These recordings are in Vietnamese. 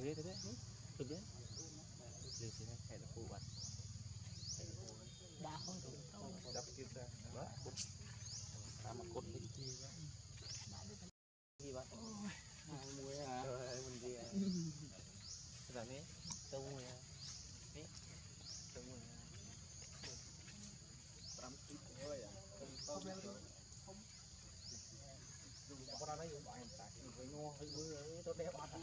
thế đấy tôi biết lưu thì hay là phụ bật đã không được đập kia ra đó ta mà cột định gì vậy gì vậy muối à rồi mình gì giờ này tông muối à đấy tông muối à làm ít thôi à không có ra đấy bọn em tại với nó hơi bữa tôi đẹp ăn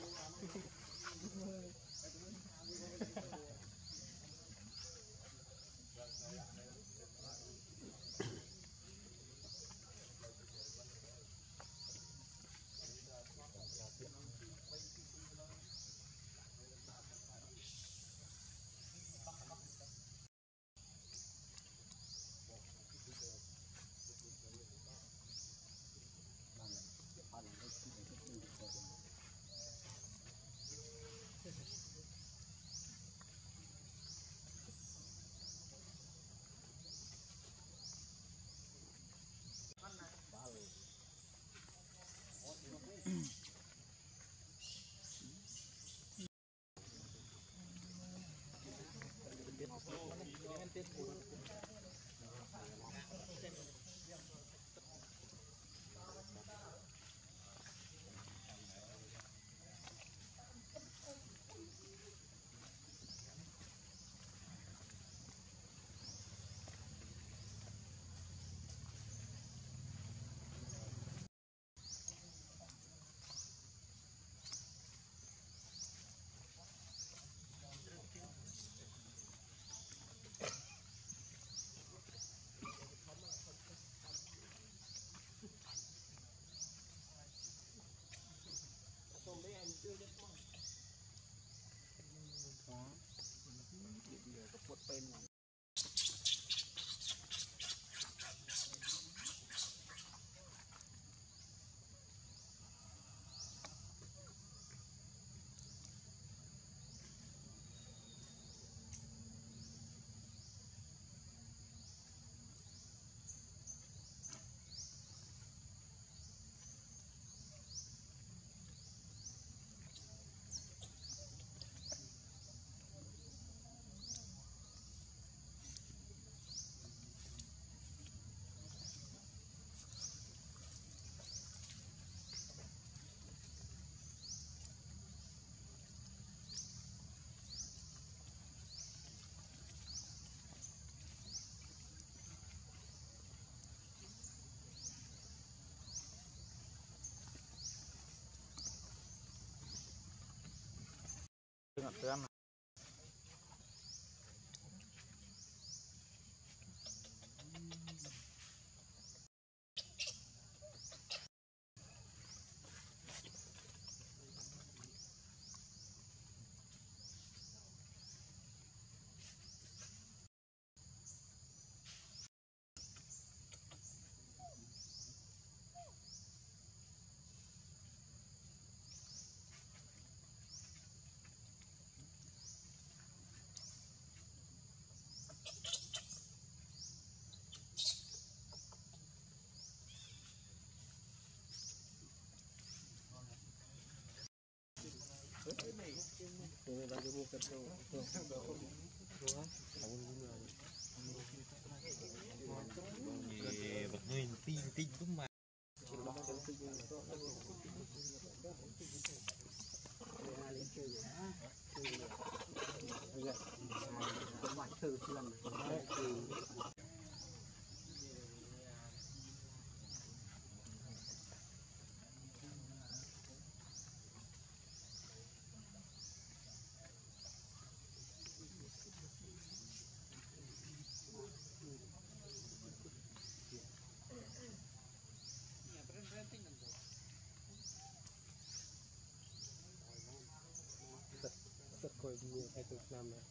ngập bật hơi tin tin cũng mà rất coi nhiều hay từ năm này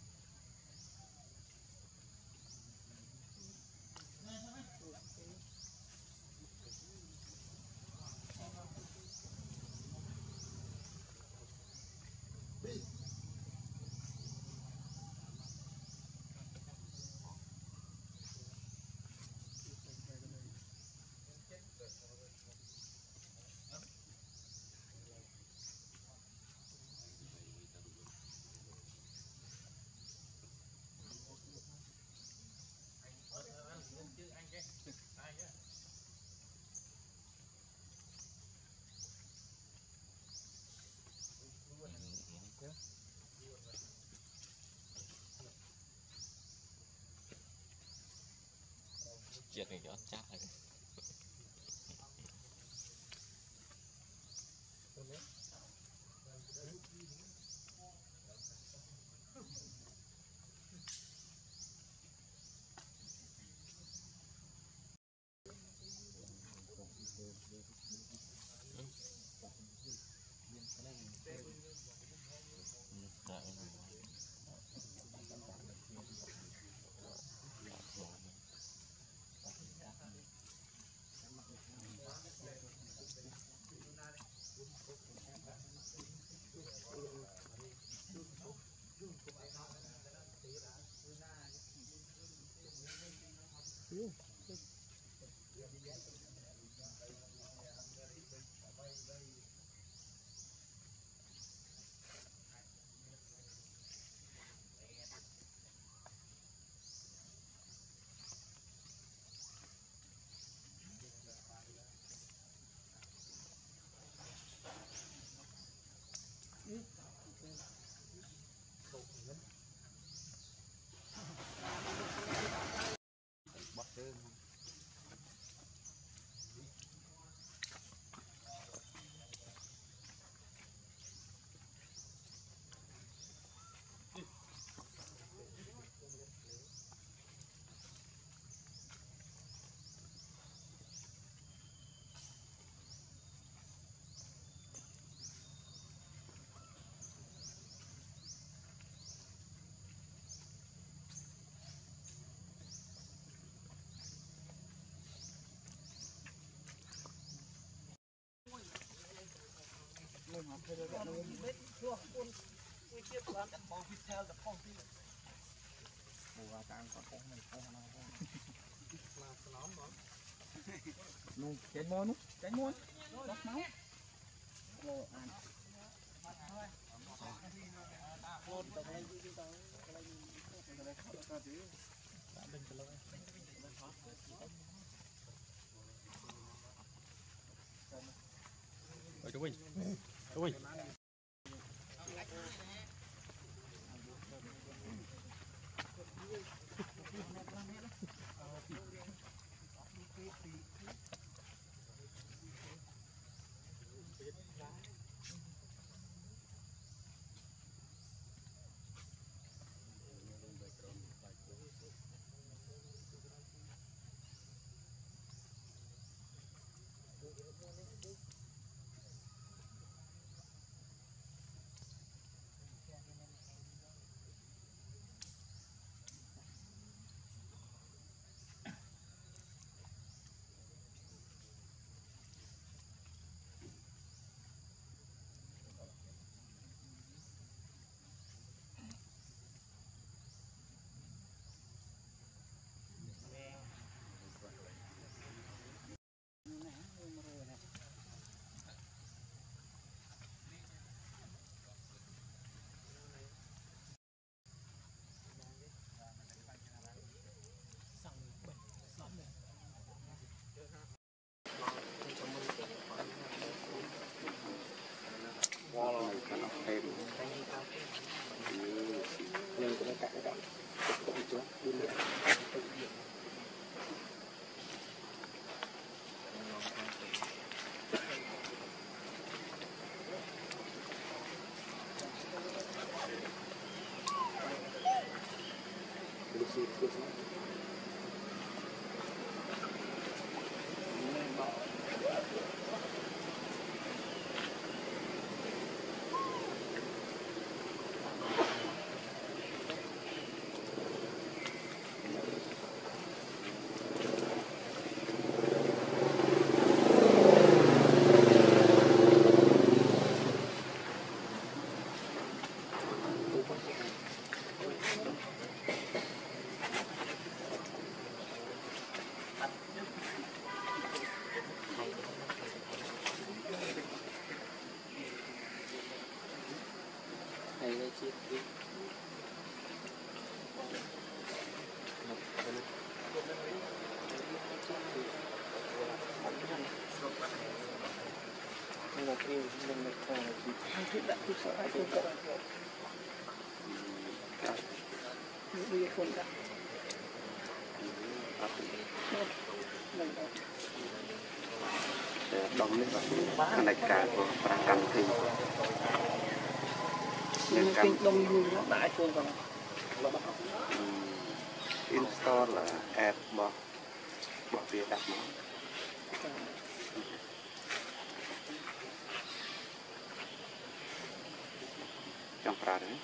Chuyện này nó chắc rồi. Chạy môn luôn, chạy môn. Đọc máu. Ôi chú Vinh. Chú Vinh. Đông nước và cái này cả của cam thì những cam đông luôn nó đã chuông còn install là app bỏ việc đặt nó trong pra đấy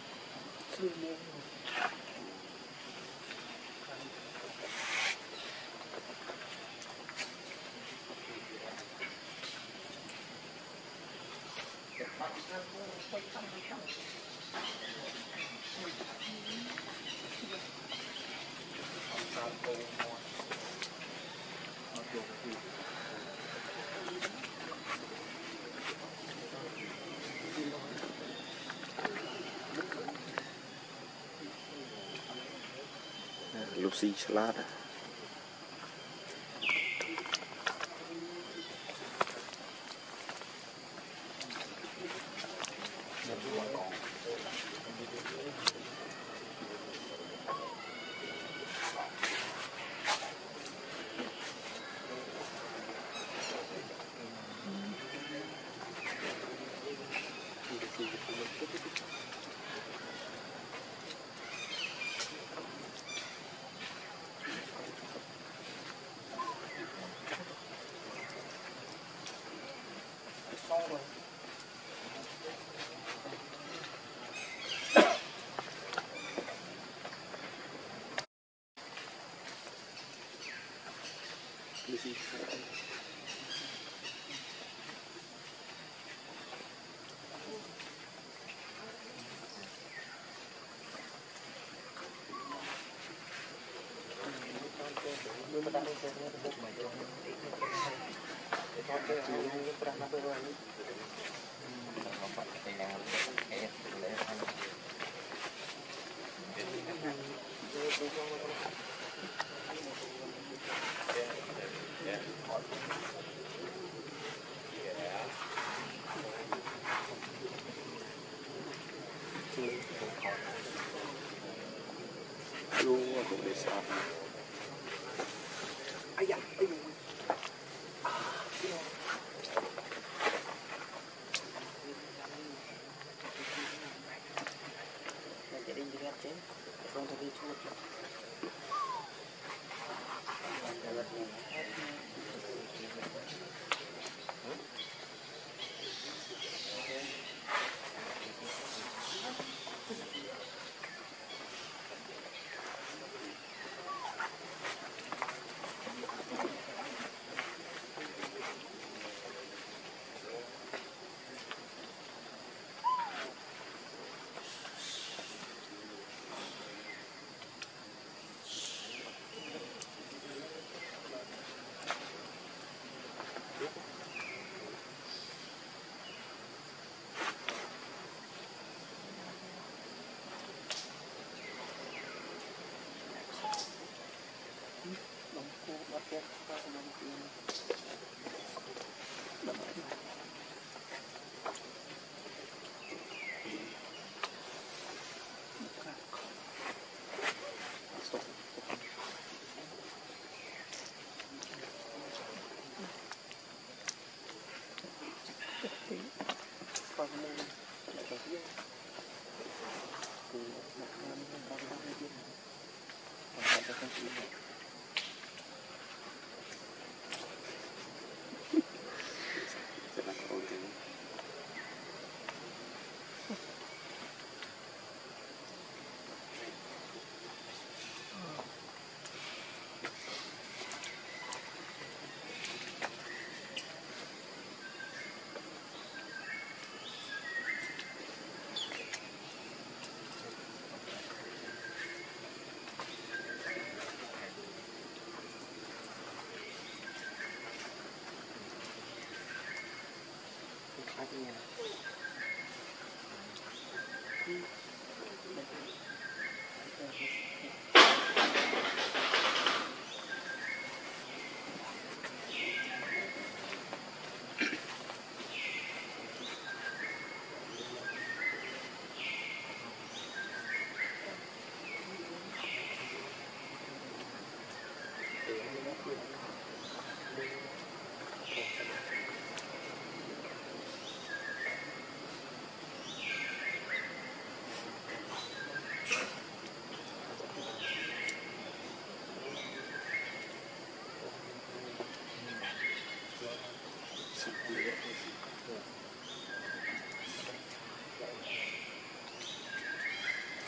Lucy Salad luôn cũng để sao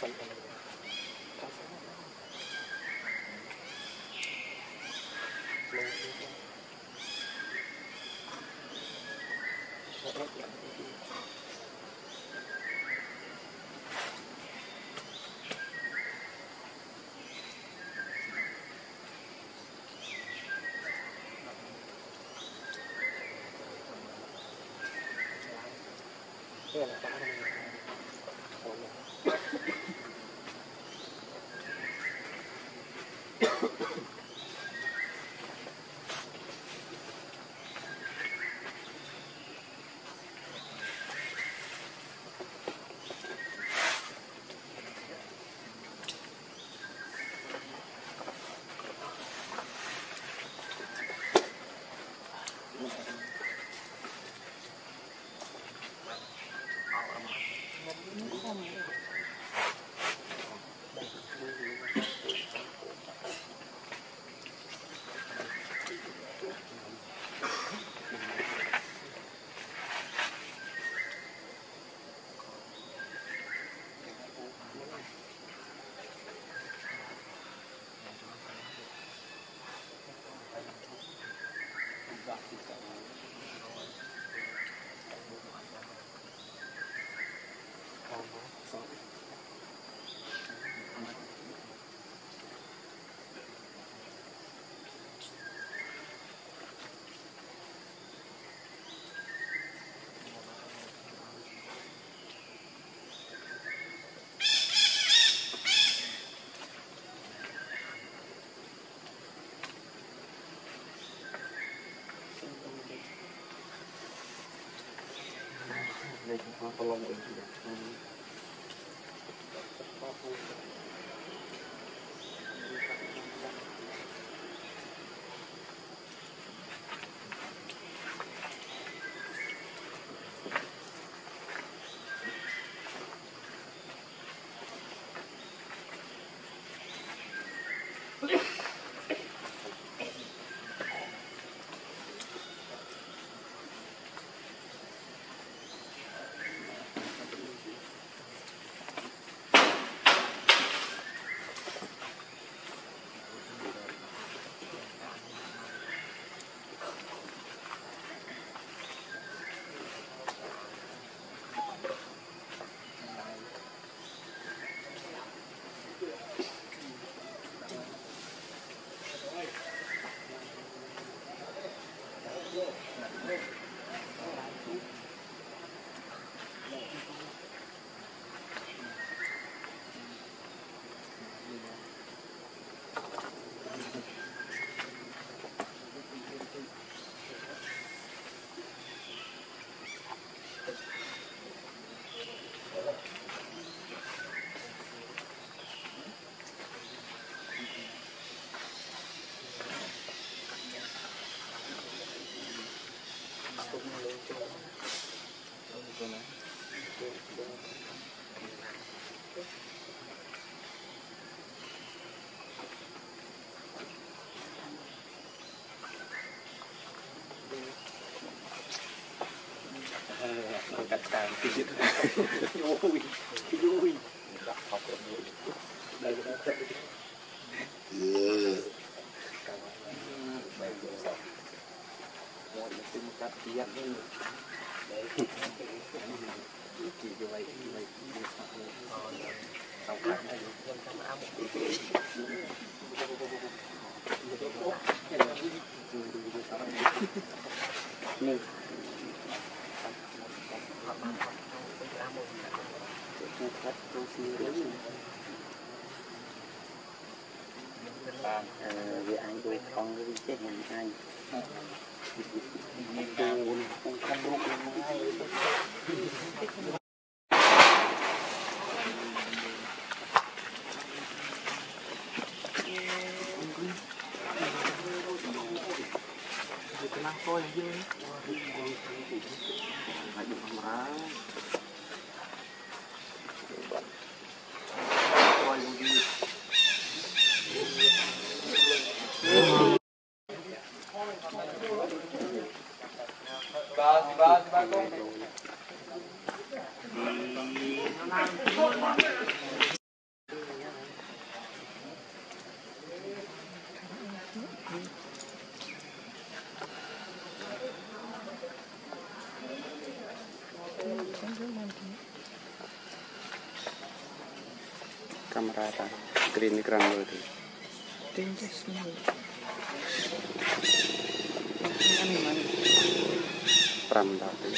cắt càng cái gì vui vui học đây là một cái cắt tiết đấy chỉ như vậy sau cắt này nhân trong áo nhưng vì anh tôi không có chết hình anh tôi không lúc ngay thôi chứ phải được má ba con camera ta green ekran rồi thì Ting semua. pram đó thì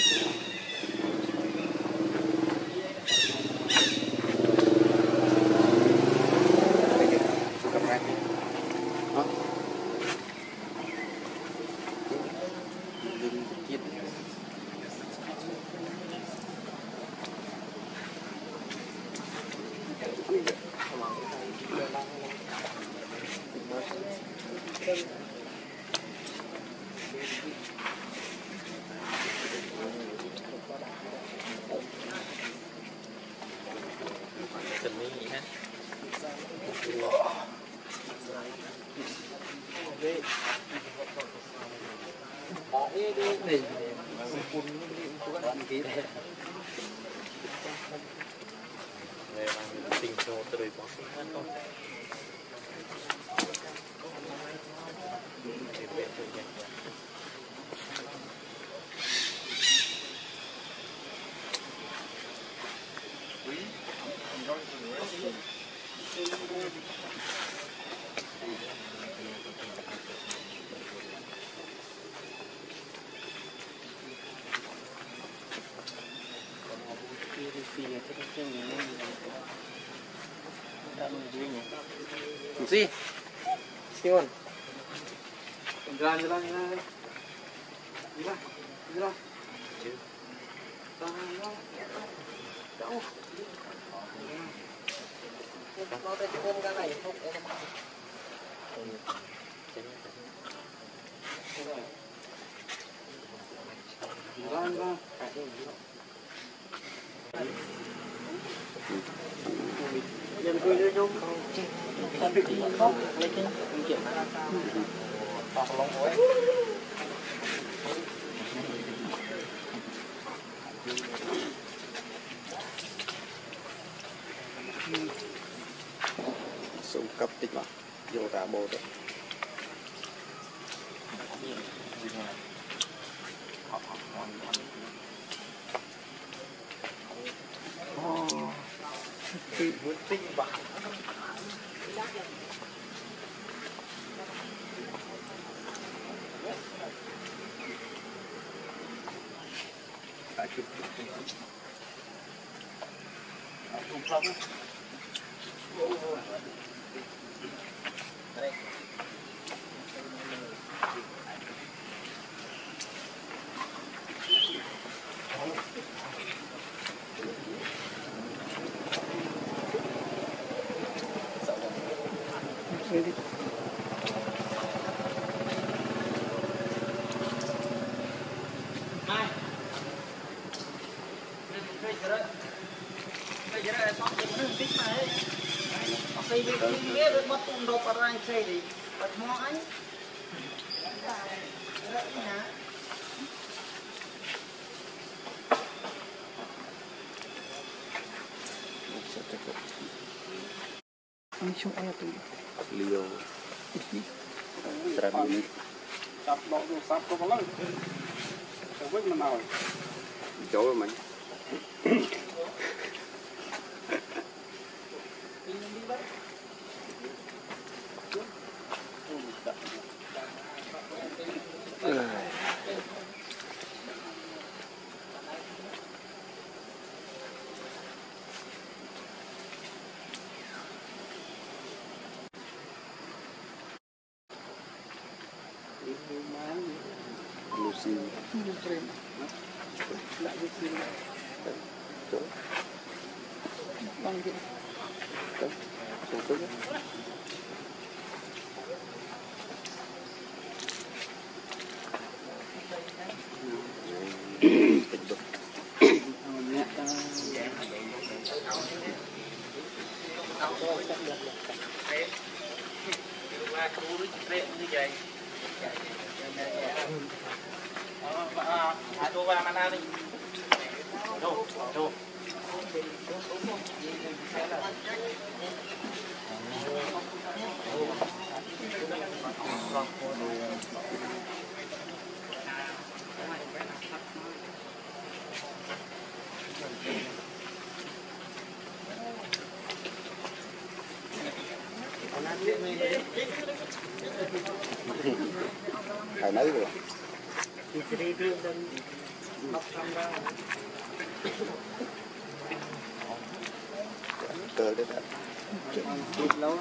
gì Sion jalan jalan jalan gila gila jauh mau tadi om kan này không jalan jalan dân cư vô nhung không lấy cái chuyện học lòng ấy súng cấp tích mà vô ra bộ đấy vượt tinh bạc Ini cuma ayat tu. Leo terang ini Sắp độ rồi sắp có lắm. Sao quên mà nào. chỗ rồi mình Lucy Lại đi xin. chỗ Bang dia. chỗ Đồ vào mana đi. Đồ, đồ. Phải nấy rồi. Cơ đấy ạ. Lâu.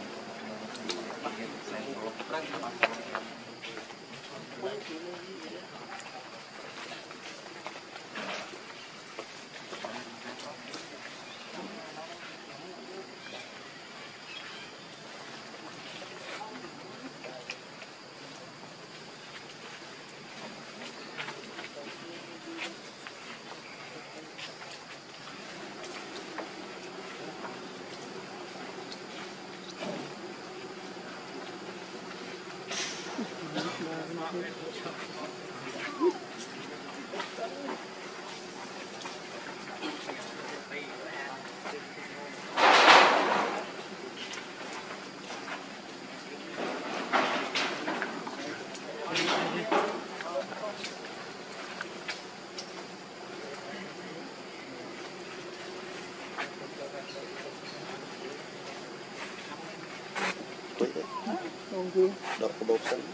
Đọc cái bột xanh.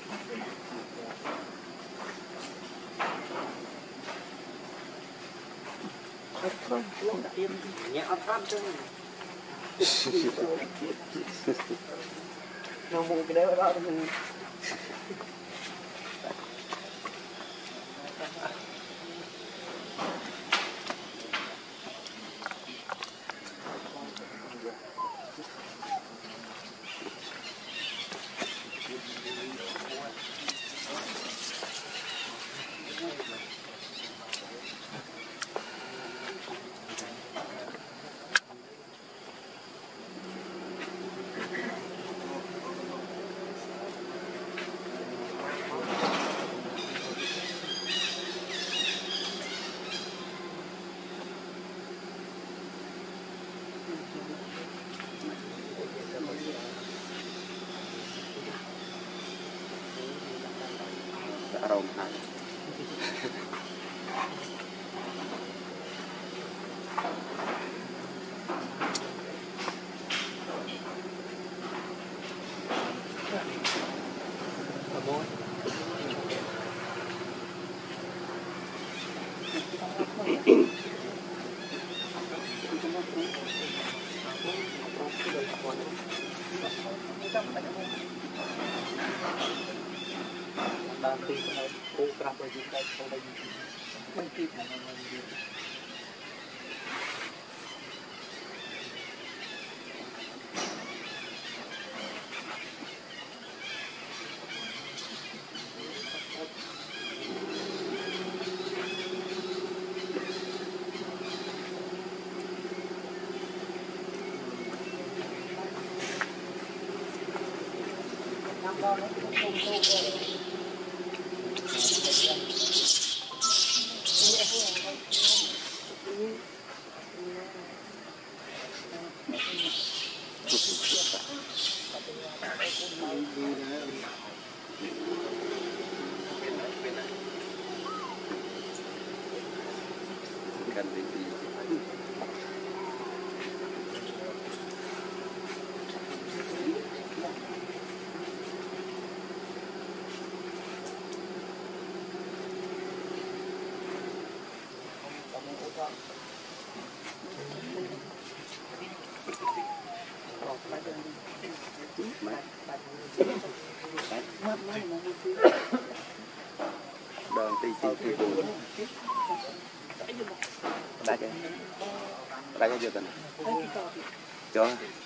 Nhẹ phát chứ. Nó mua cái đấy đó thì Đã rồng hại. đang tìm cái cô cặp ở dưới đây sau đây mình kịp Cần gì thì đơn tí chi buồn đã cho chưa tình cho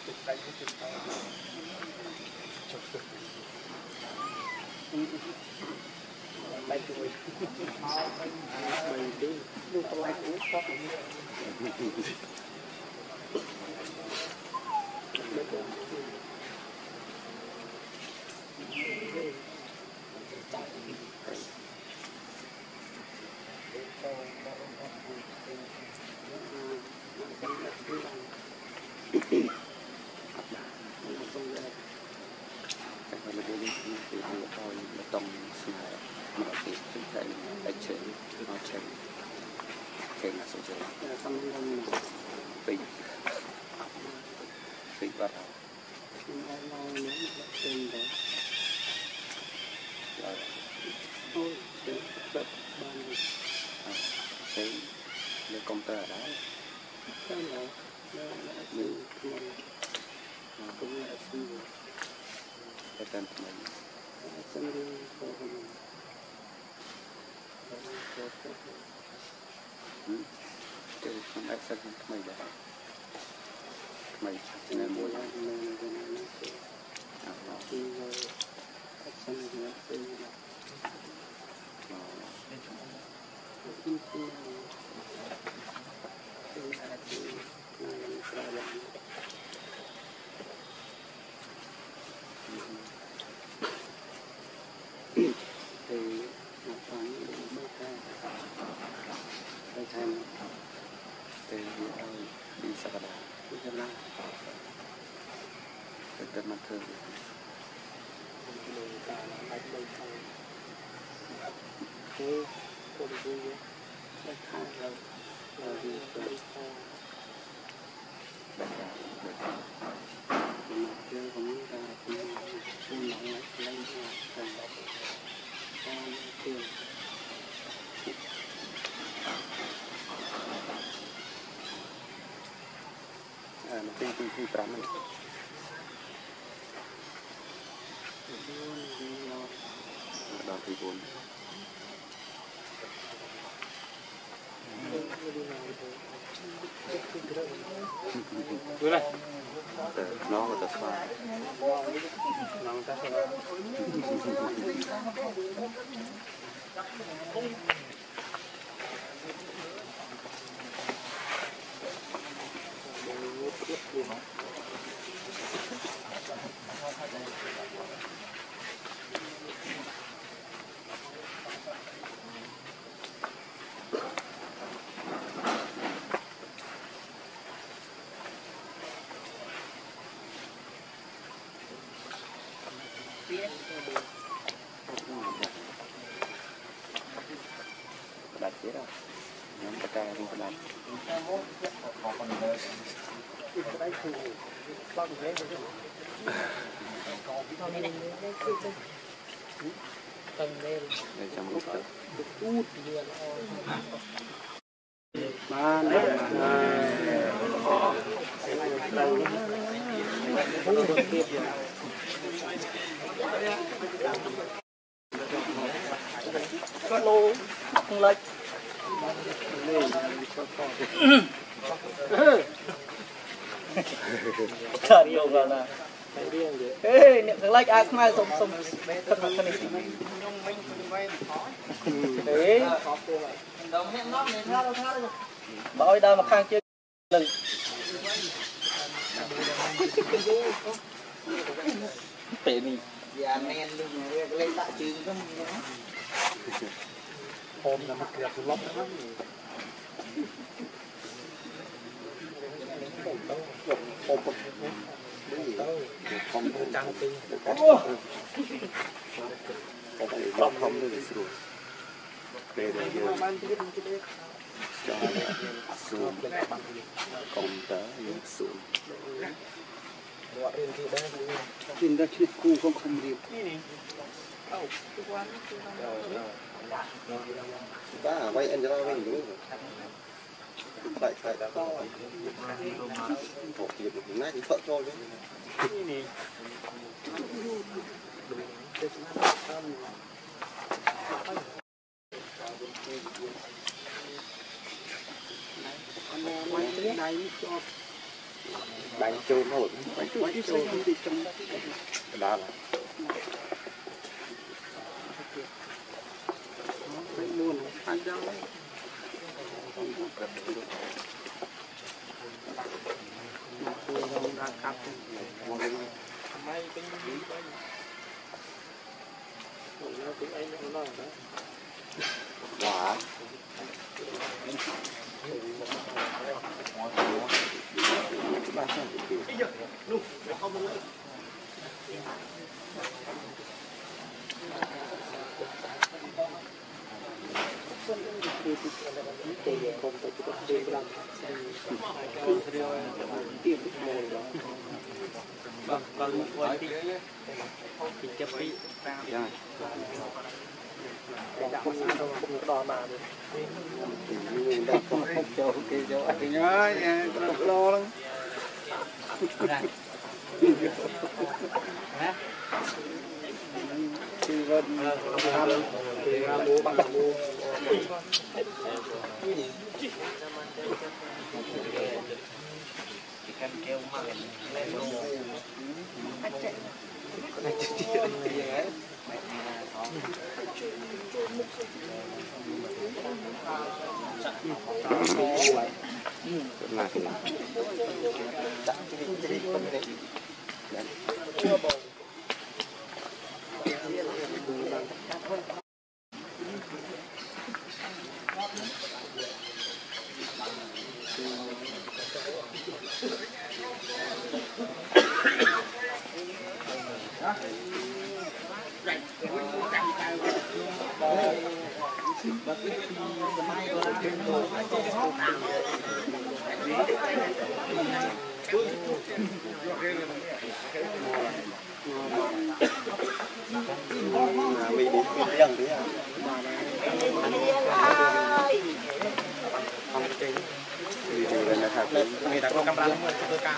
tông mà thì chúng ta lại chuyển nó chuyển cái là số chuyển bị bắt đầu cái lấy công tơ ở đó cái tên của mình cái không ai sẽ không mày đấy mày nên mua thì một phần mấy cái thêm từ đi sa đà đi ra la từ từ mặt thường cái cô đi cái khai rồi đi rồi mặt kia cũng ta cũng nóng lên lên nó tinh trắng này đòn thì vốn Đưa này nó có tập phá nó ta sẽ đặt chết rồi nhóm ta ca đi đặt để trong lúc đó ba có lô không lệch trời yêu rồi là ê niệm tiếng lệch ai không ai sống sống thật thật này đấy bảo ơi đâu mà khang chưa đừng tệ mình dạ men luôn lên tạ trường không hôm là mặt đẹp lắm không trăng tinh không được rồi để cho xuống công tớ xuống tin ra chiếc cu không điệp ba quay anh ra quay đúng phải một việc nãy thì phật thôi đấy bánh trôn hột bánh trôn đi trong đó là luôn ăn rau ra cắt mấy cái gì đó nó tiếng ấy nó đó quả còn một quay thì chụp đi đo mà thì nhớ lo lắm thì vẫn mua bằng mua kan kêu mà lên luôn người ta có camera tôi cao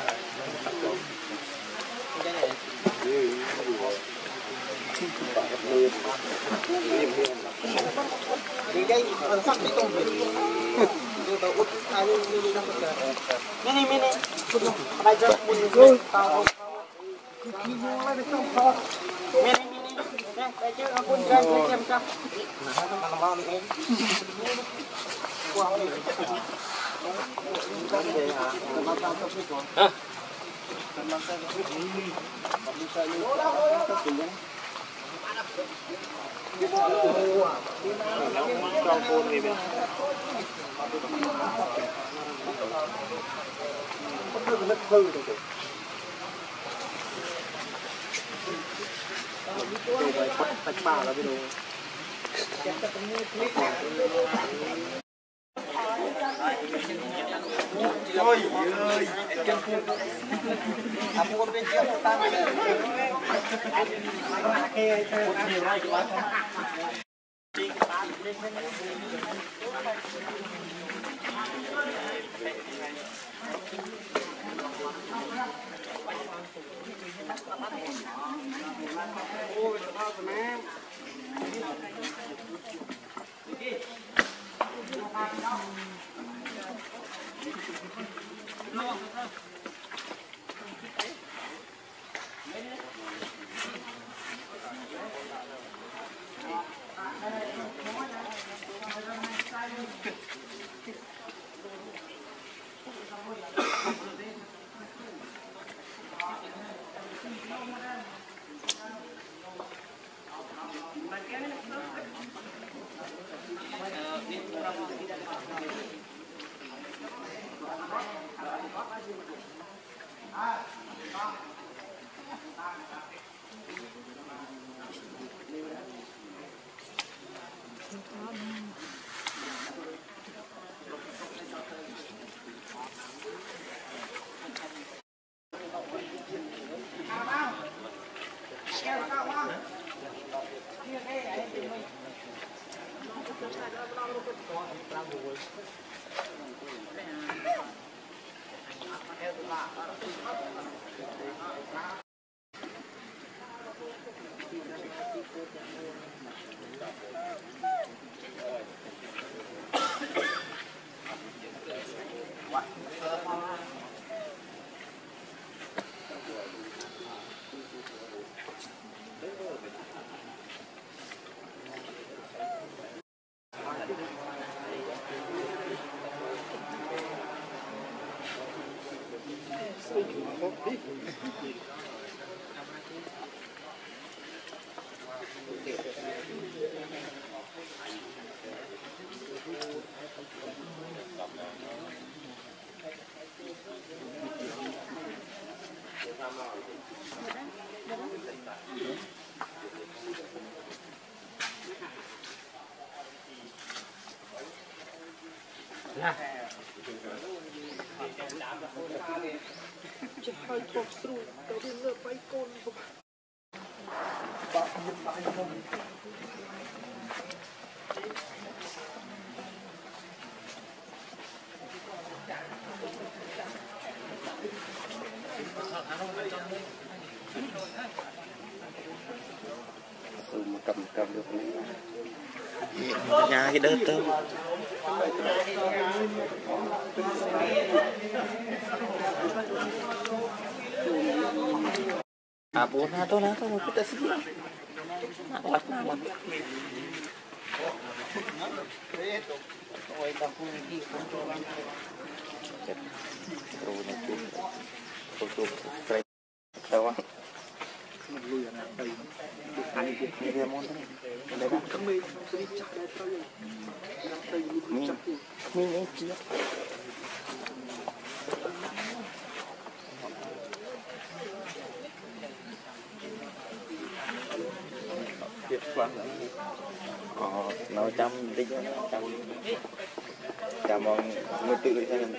ôi ơi aku con bên kia ta จะให้ทบสรุปเราเรื่องเลิกไปก้นปะยินไปนม cầm được nhà cái đơn tôm bố na tôi kita sini nak nama oi kampung lagi terus nanti foto tahu lui là đây ini dia mau đây kan kami sering cakap dari ini dia Việt Quang nấu trăm đi trăm mong người tự đi xem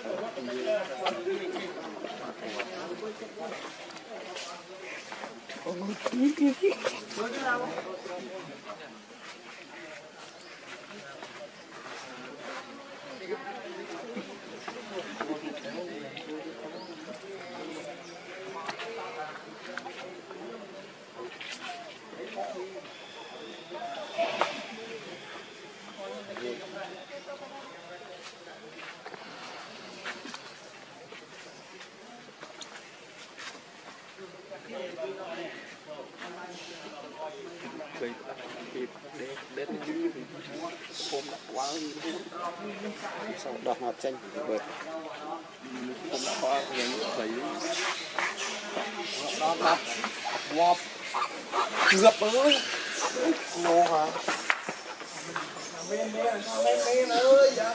đến hôm đã quá sau đọt ngọt chanh vượt hôm đã quá thấy đó là ngọt ngập ơi ngô hả men ơi dạ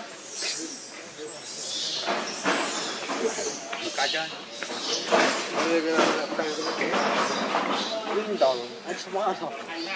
cá chơi linh đòn anh smart thôi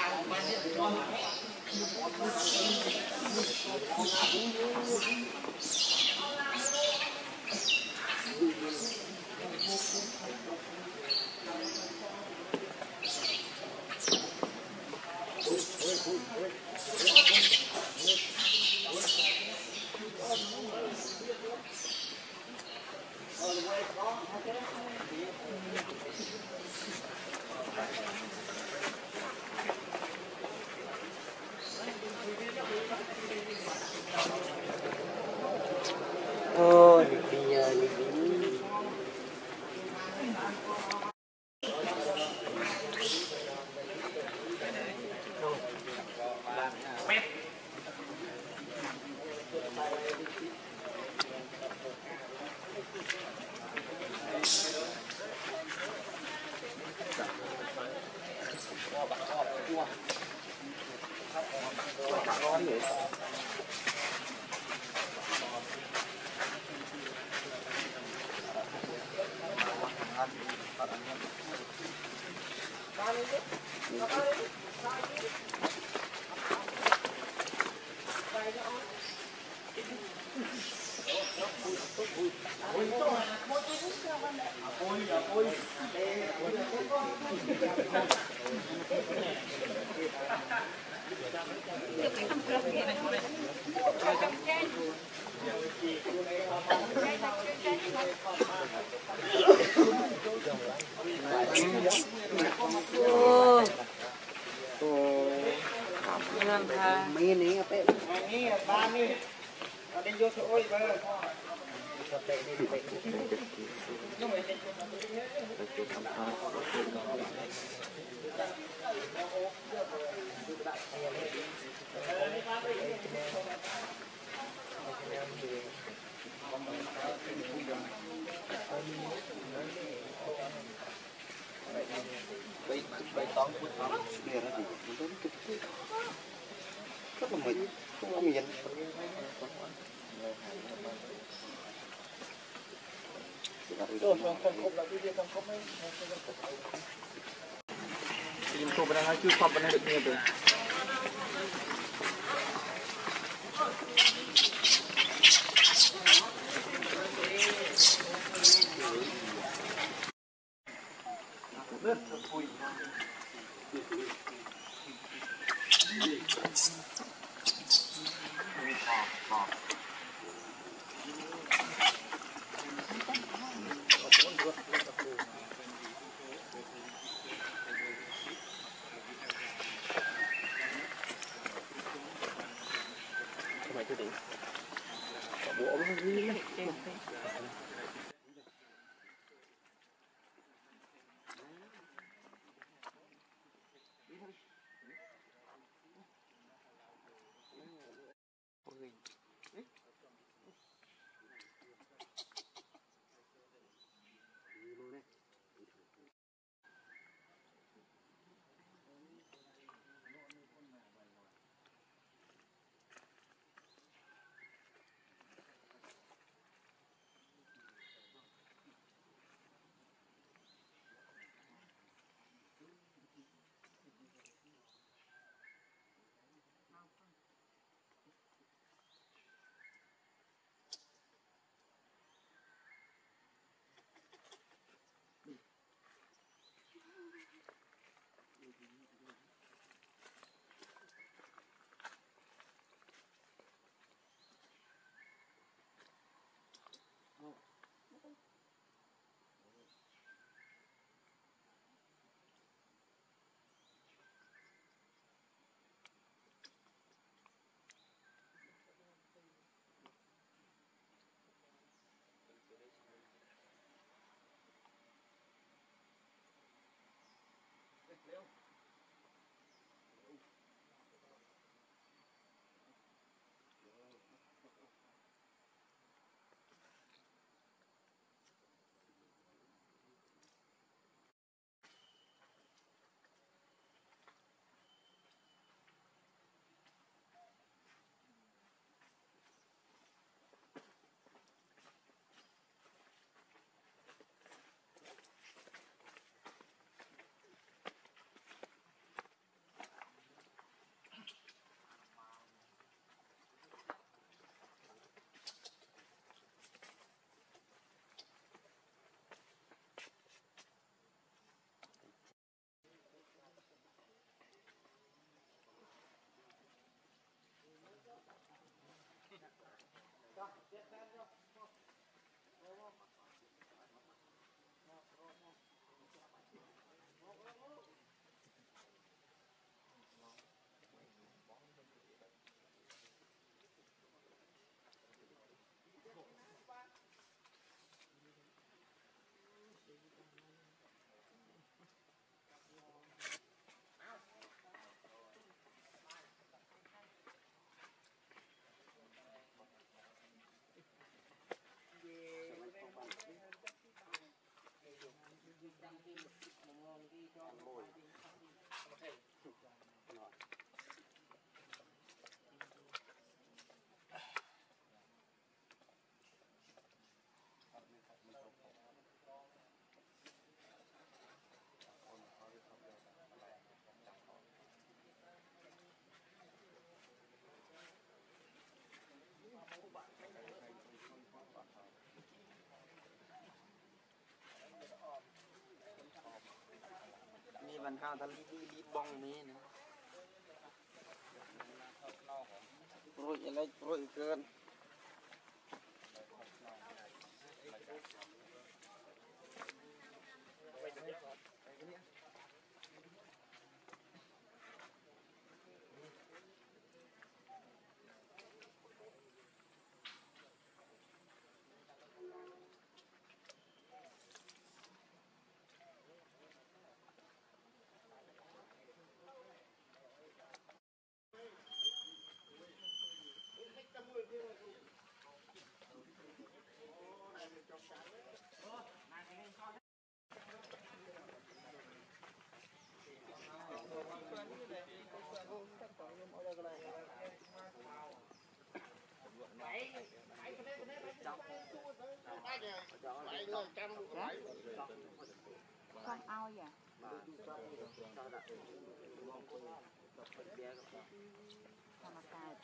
bài toán của nó kia đó thì rất là mình không có miền Chúng tôi đang nói chưa khóc bên đây được nhiều rồi. ทำไมถึงบัวมันวิ่งเลยนี่บรรทัดทะลีดีบ้องนี้นะโปรยอะไรโปรยเกิน không ao vậy sama cài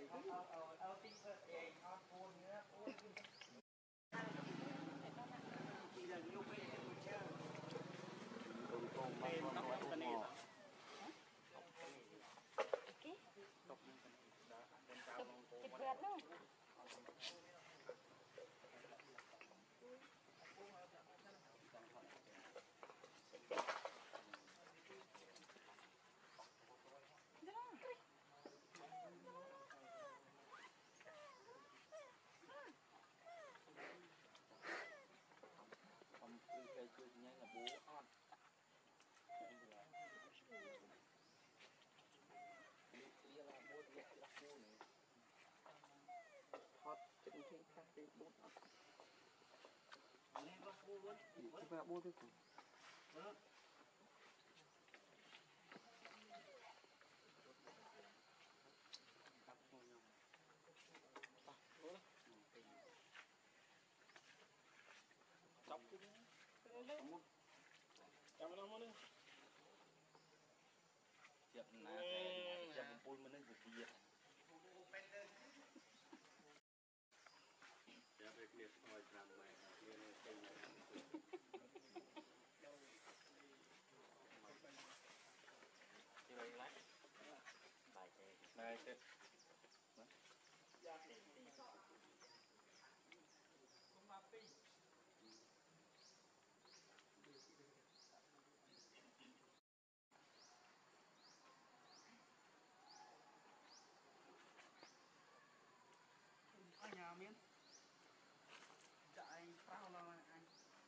nhà miếng chạy phao là anh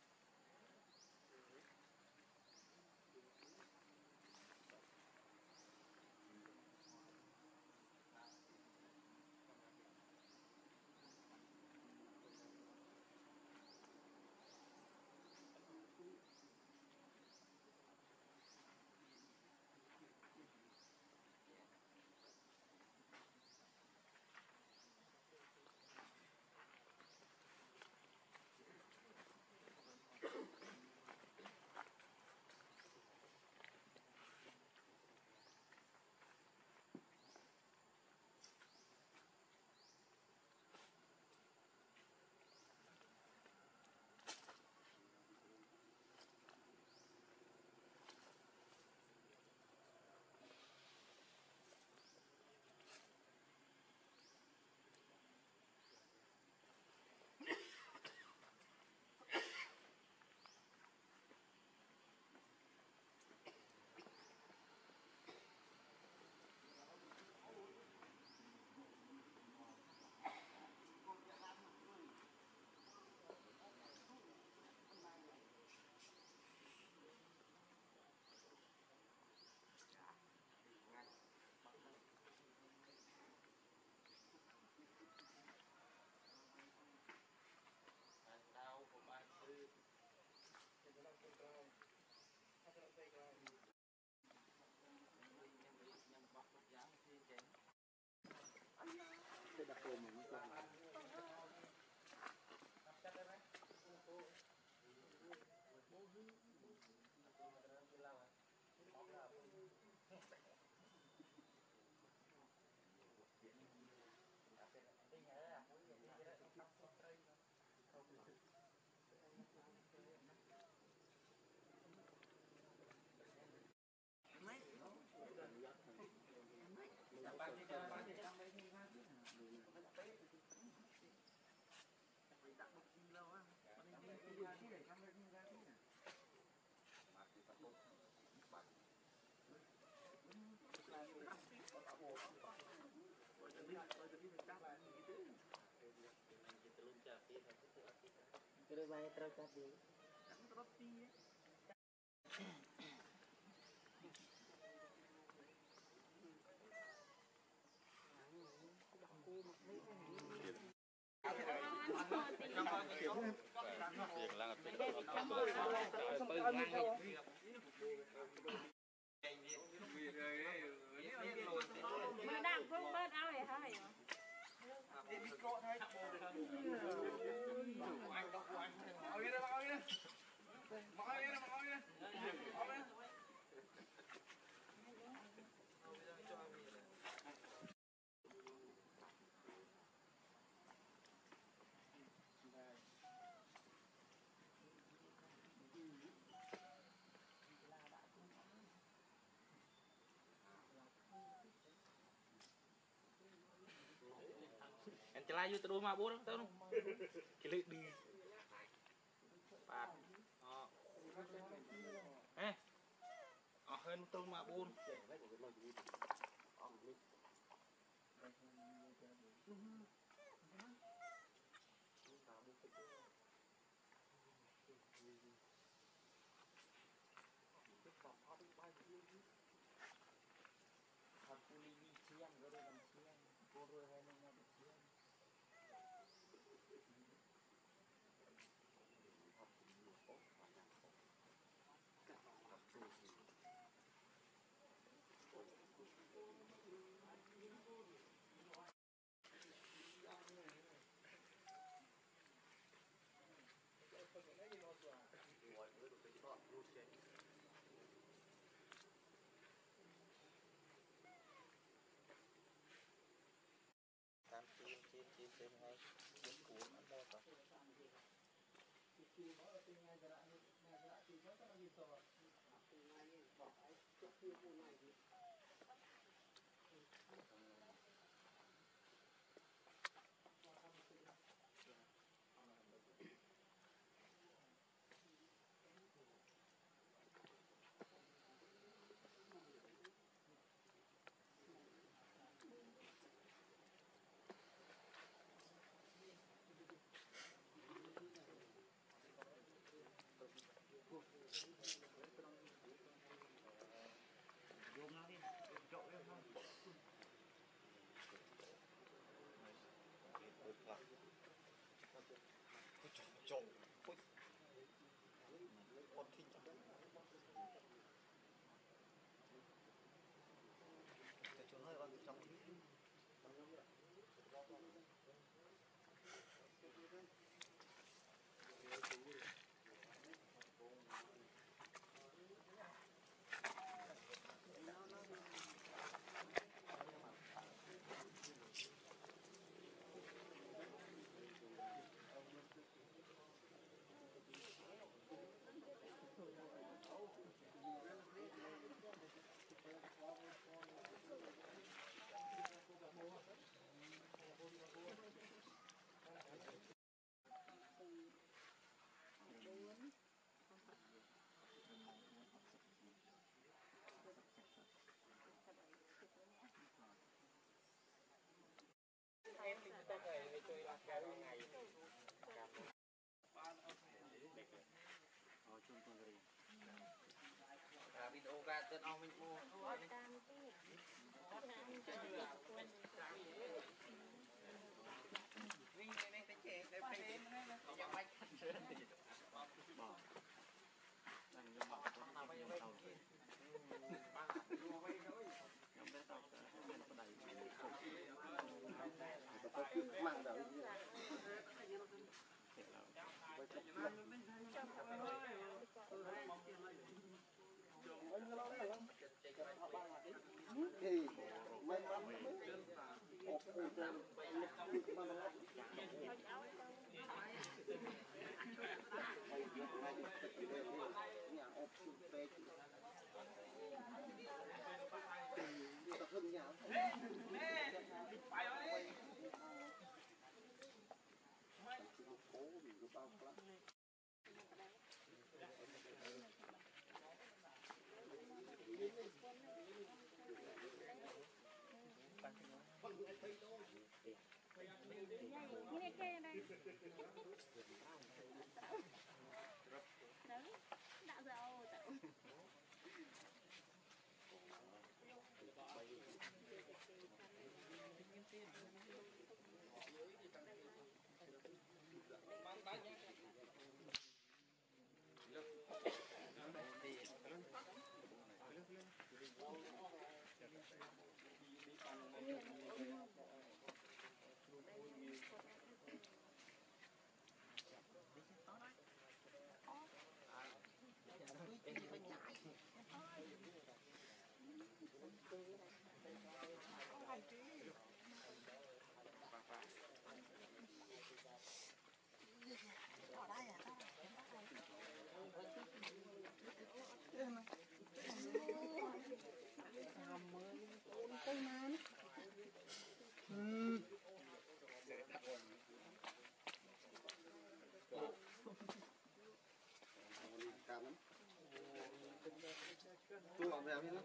Kira bayar terus tadi. Mà đang không bớt áo này hả? anh trả lại vô tôi mà bố tao không cái lệ đi bạn ê hơn tôi mà buôn tam chiên ngay chiên cuốn ăn đâu cả trộn con thịt trộn hơi vào trong em thì tôi về chơi là kéo ngày video ra tên ông mình mua Vinh này phải chè để phải đến chẳng bạch bỏ đang như bỏ tao bây giờ tao nhóm bé tao nó đầy mang đầu thì may mắn một phụ trần mà nó nhà ốp xuống phê đi tập hưng nhà cố bị cái bao lắm Ini kayak đây. Đấy, đã giàu tạo. Hãy subscribe cho kênh Ghiền Mì Gõ để không bỏ lỡ những video hấp dẫn. về đi nó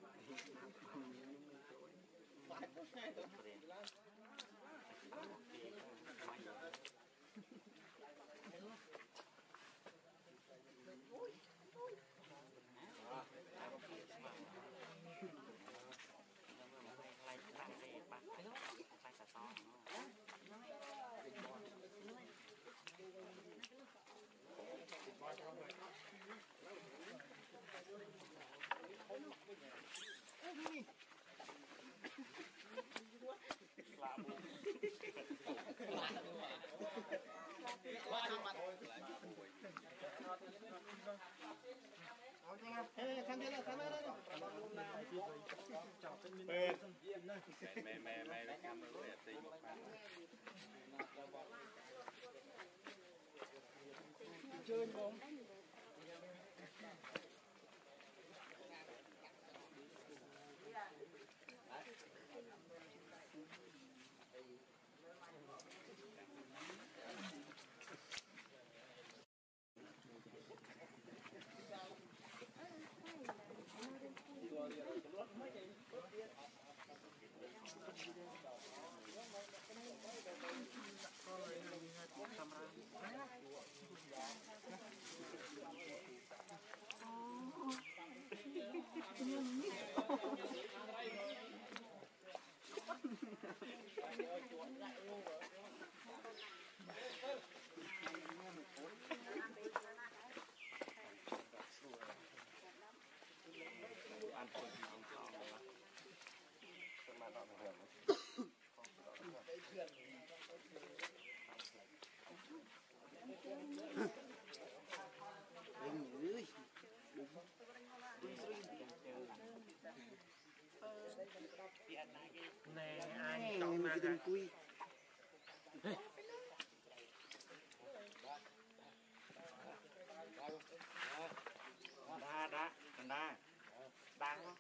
nè ai chọn mà đừng quy đá không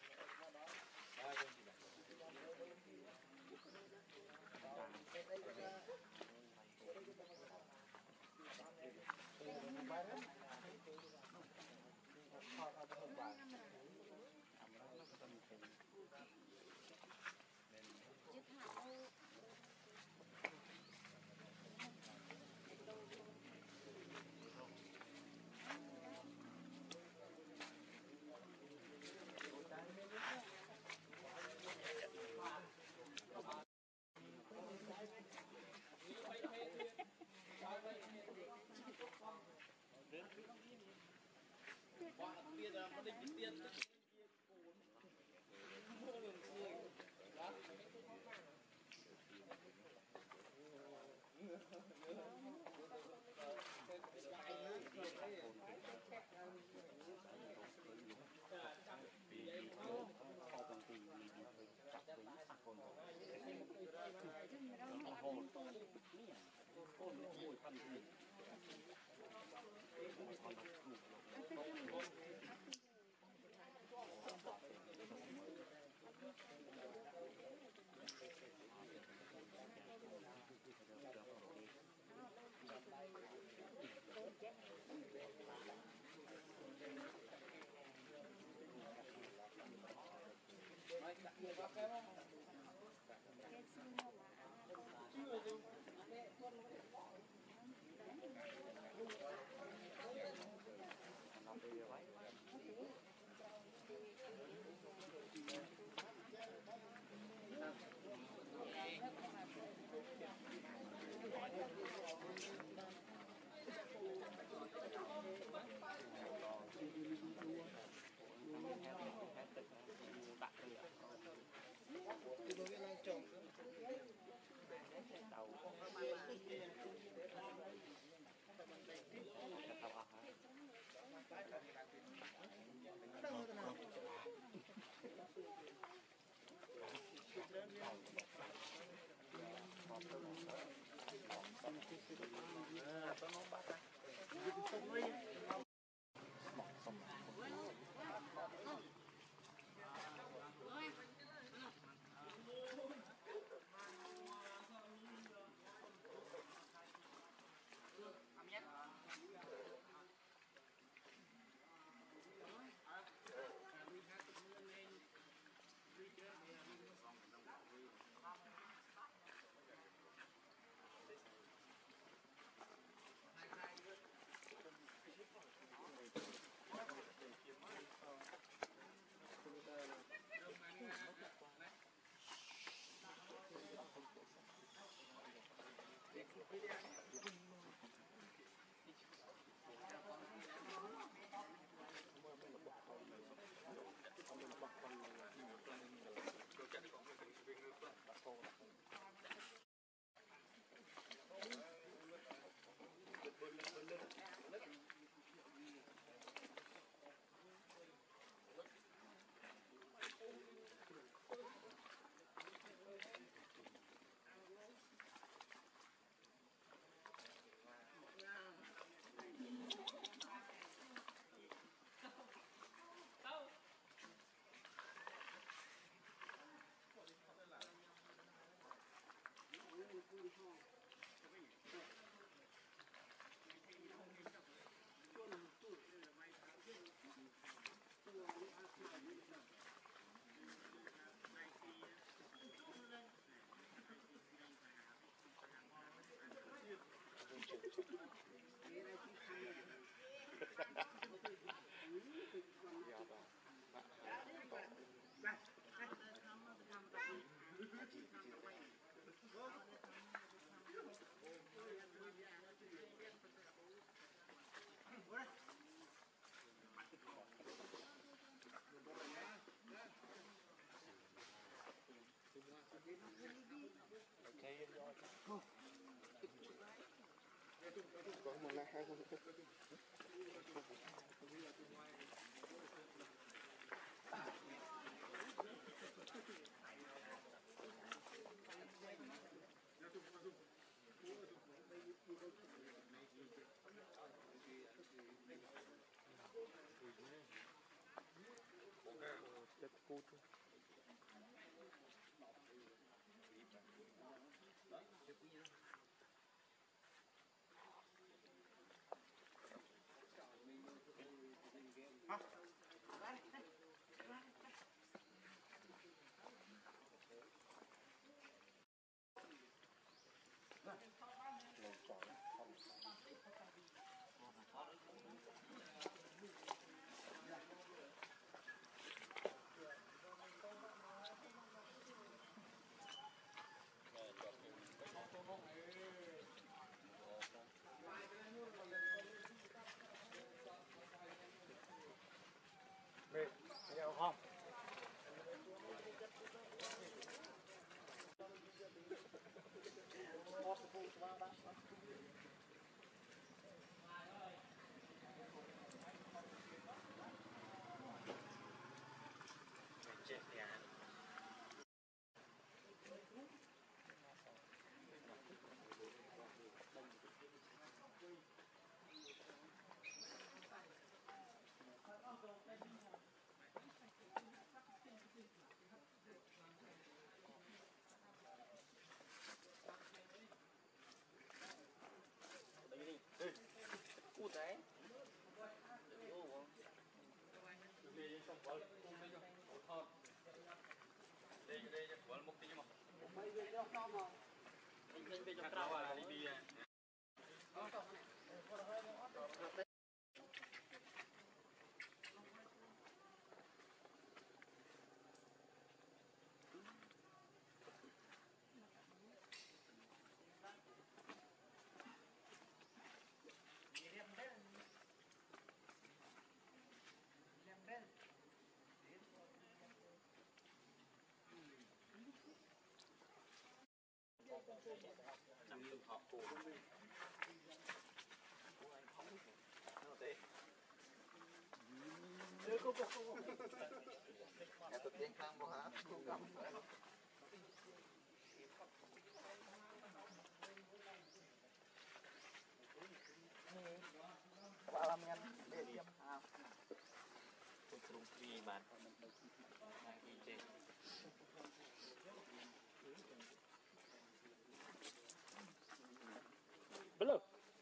Belum.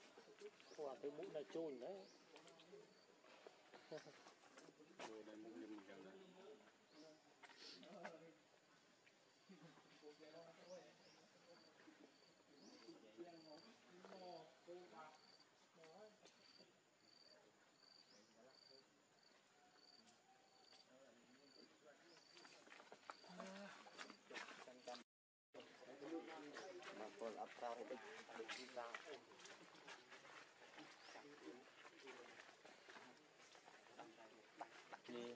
Wah, cái mũ này trồn đấy. Full up ra thì được đi ra đi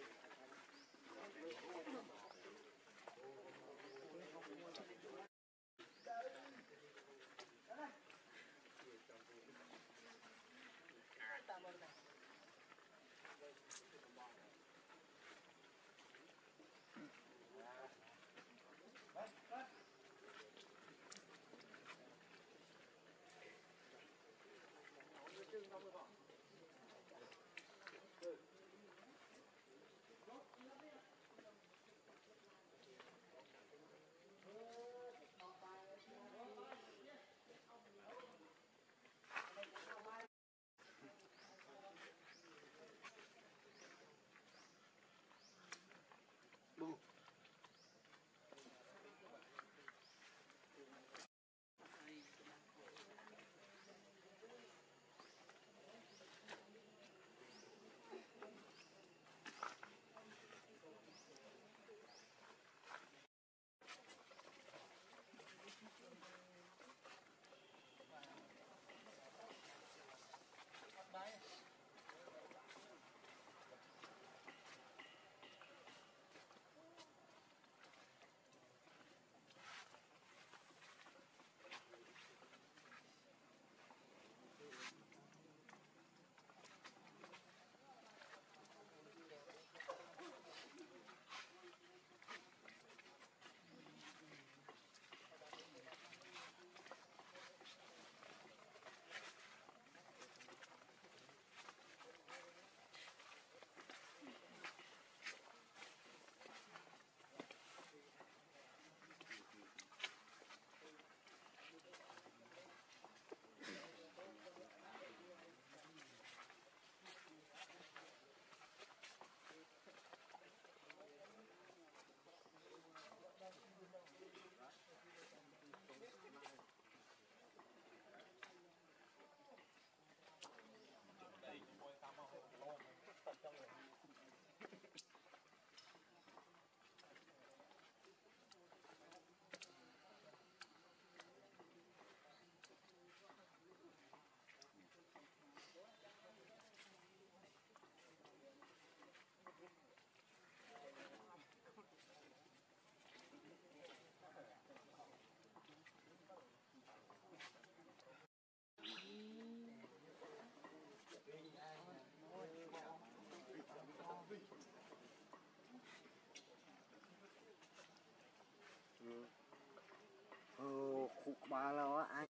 khúc ba lo anh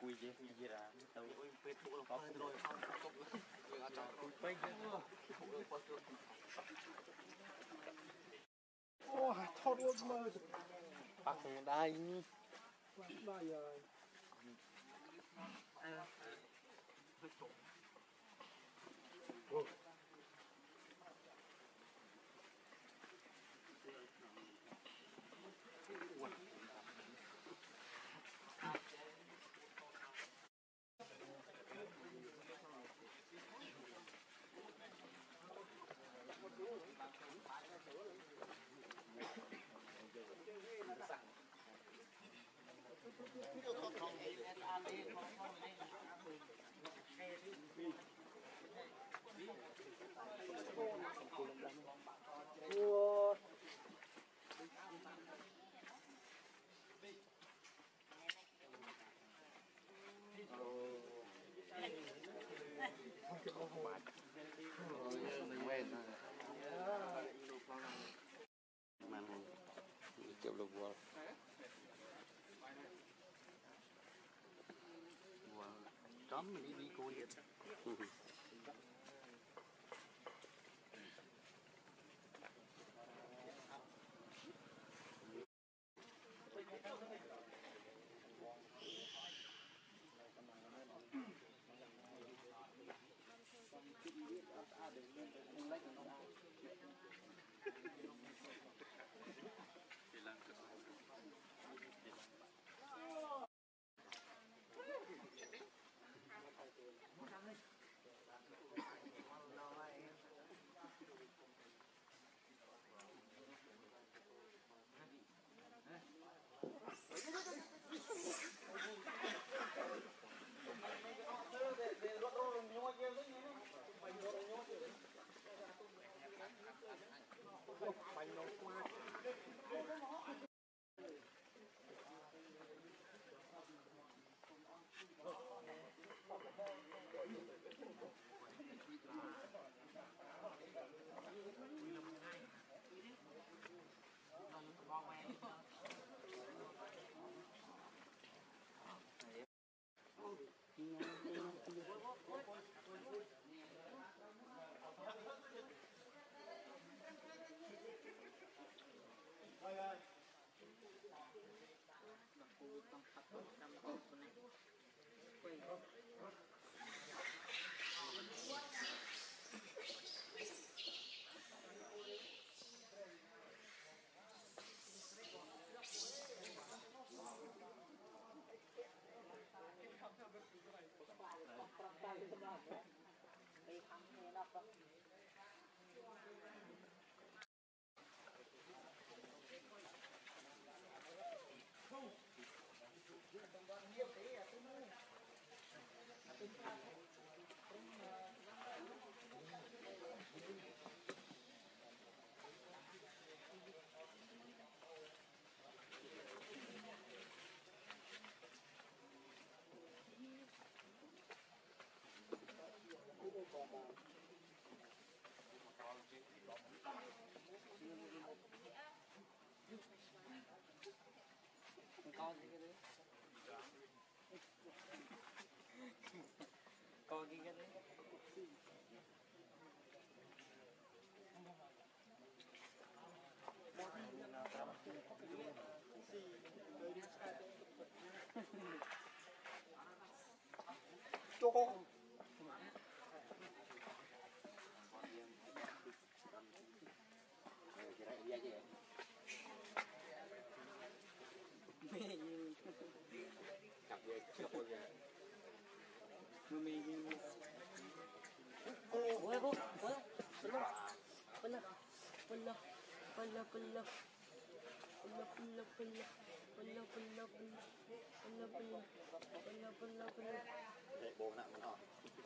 cùi gì ra tàu phết bộ là có rồi không cho cùi phết ô thọt luôn mơ bắt đây bây giờ kiểu lục vào chấm mình đi cô liệt coi cái đấy bộ nặng nó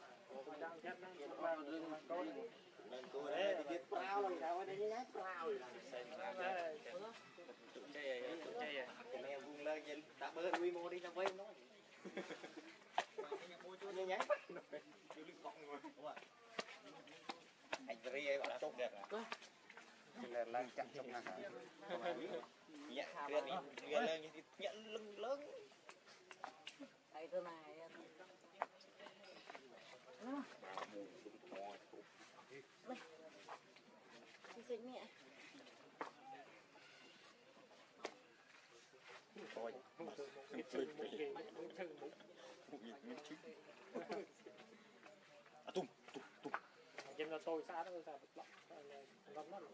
mẹ buông lên vậy đã bơi quy mô đi trong vây nó nhắn anh Ri bảo chốt được là lan chặt trong nhà nhận lên nhận lưng lớn này cơ này nó đi dịch mẹ Thôi, tung. Dân là tôi xã đó sao bật lọc ngâm lắm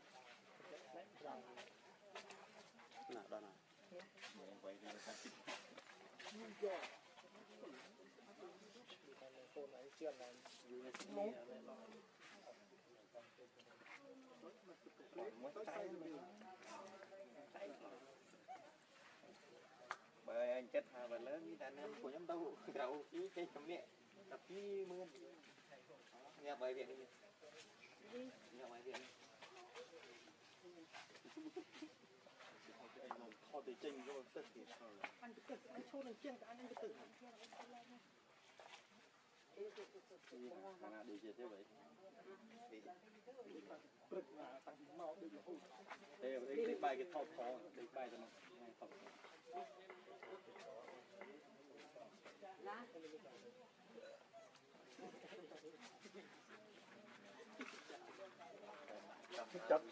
Nào đó nào. Quay đi sang kịch. cô này chuyện là Bởi anh chết hà và lớn như đàn em của nhóm đâu rau cái chấm miệng tập cái mưa nghe bài viện đi nghe bài viện họ để trình rồi tất thì anh tự anh chôn lên chiên cả anh tự là điều gì thế vậy tăng màu được không đây bài cái thao khó đây bài cho nó ngay thao chấp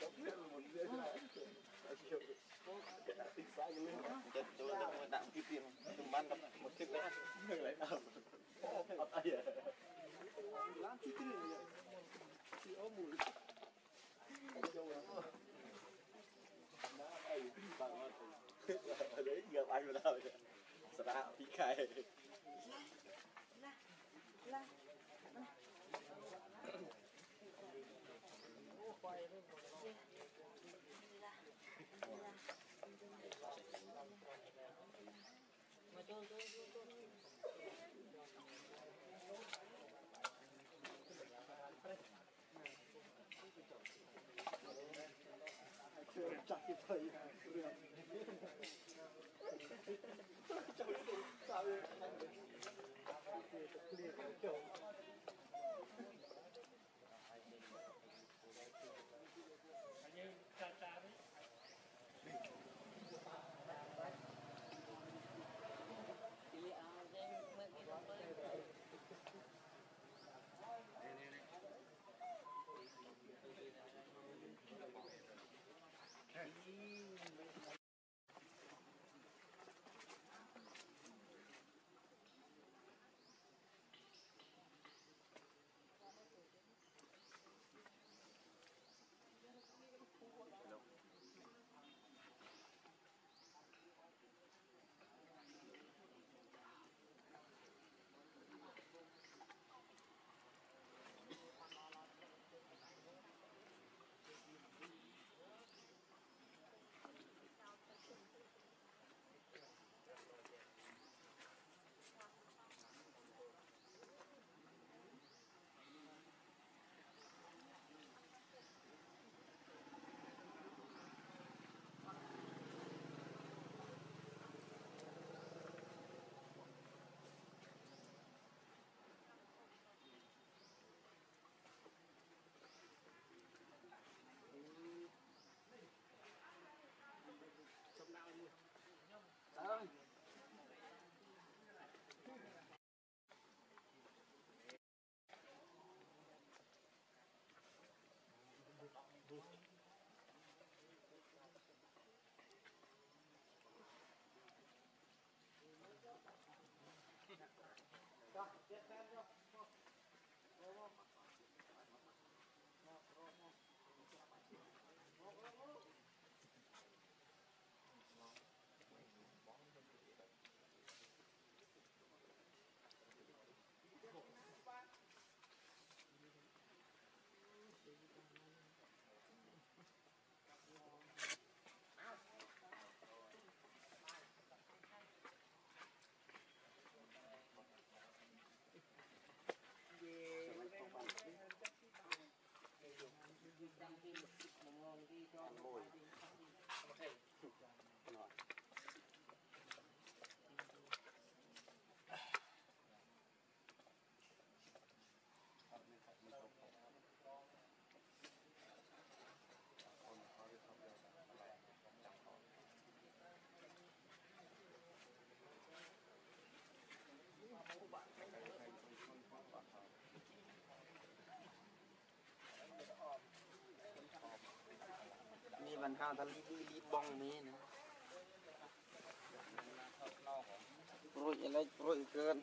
chết tôi đạm cái tiền từng ban đập một chiếc đấy người lấy nào lá chi cái này thì ốm mùi đấy gặp anh vào đâu sợ đã bị khai chặt cái thầy lần hai ta đi bong này nè rồi lại rồi cơn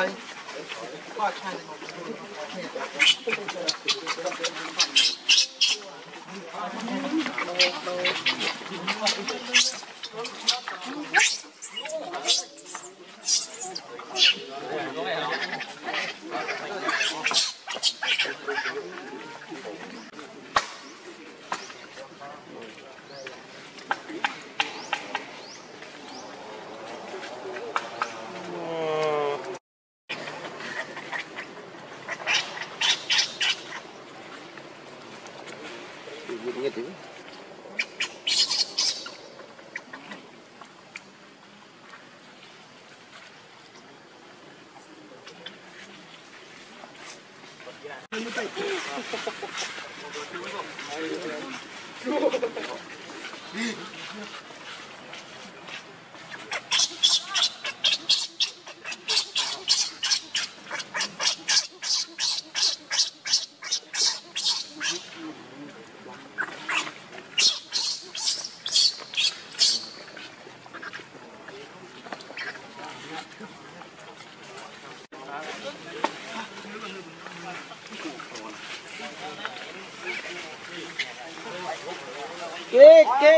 Quite kind of Kik, kik.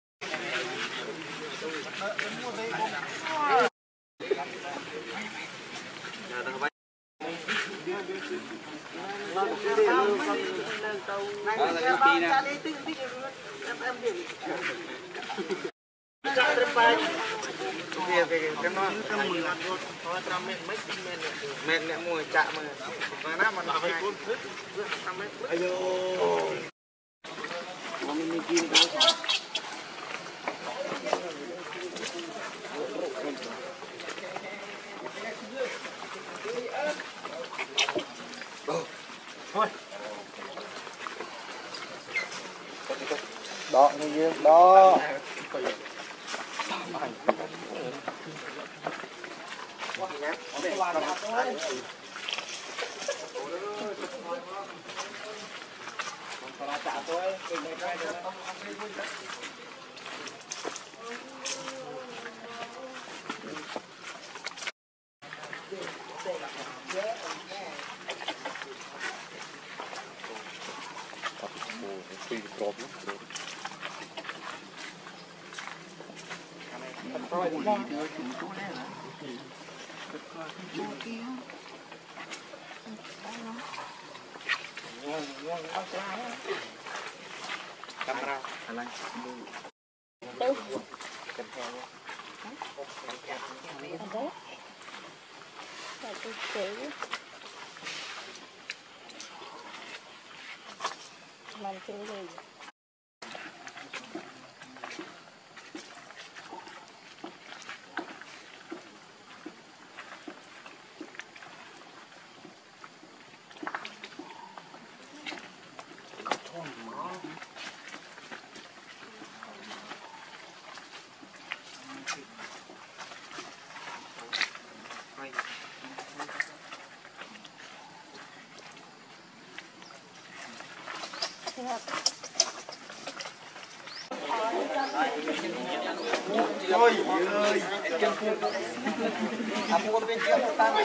Đó, như vậy đó. Ôi ơi, chân phu. Phu bên kia một tăng.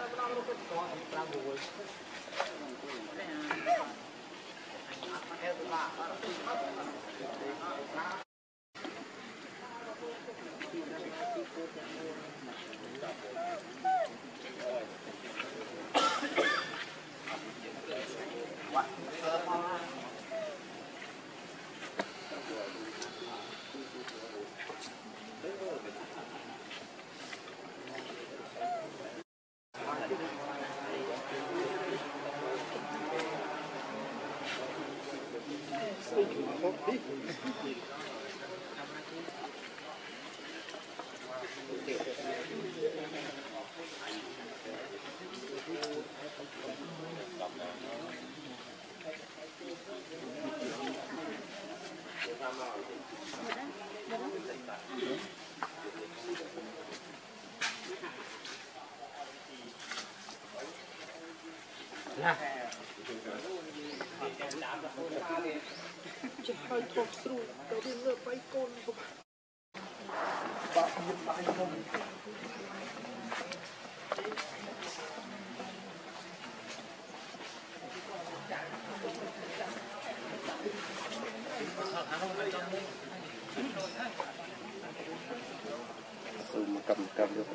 mà cầm được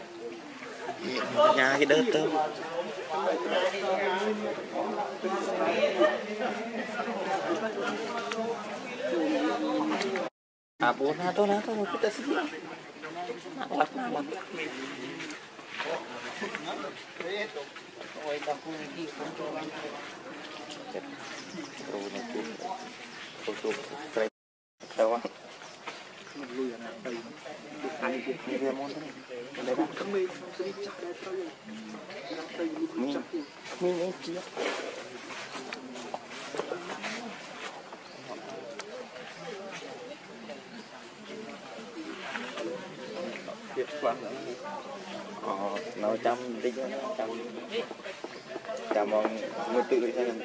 nhà cái đớt tơ bố na tôi kita sih lắc nó trăm đi trăm mong người tự đi xem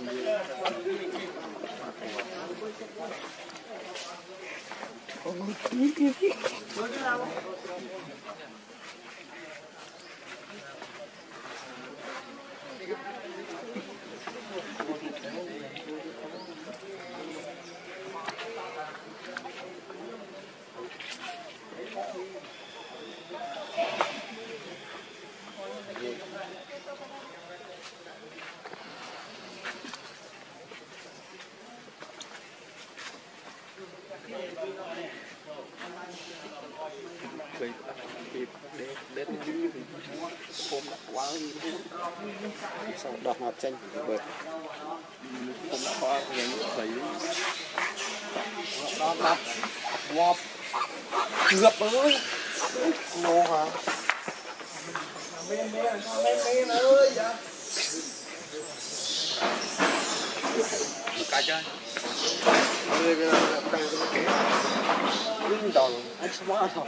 đọc ngọt chanh bớt không có những thấy đó là ngọt ngập ơi nô hả mê ơi dạ cái chơi cái đòn anh smart không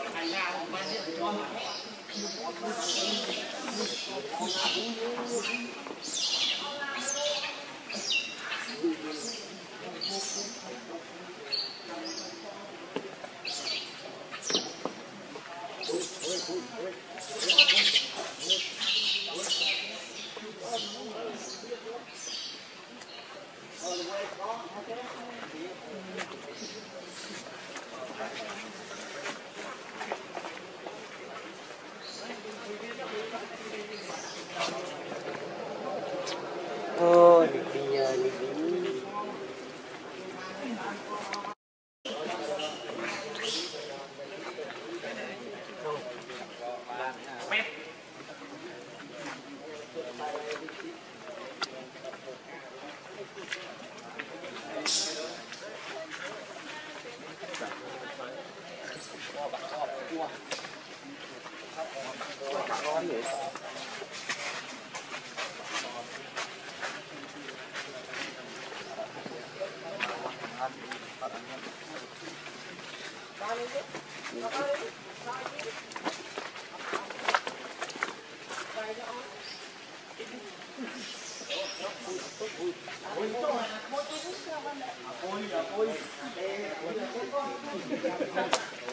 thôi đi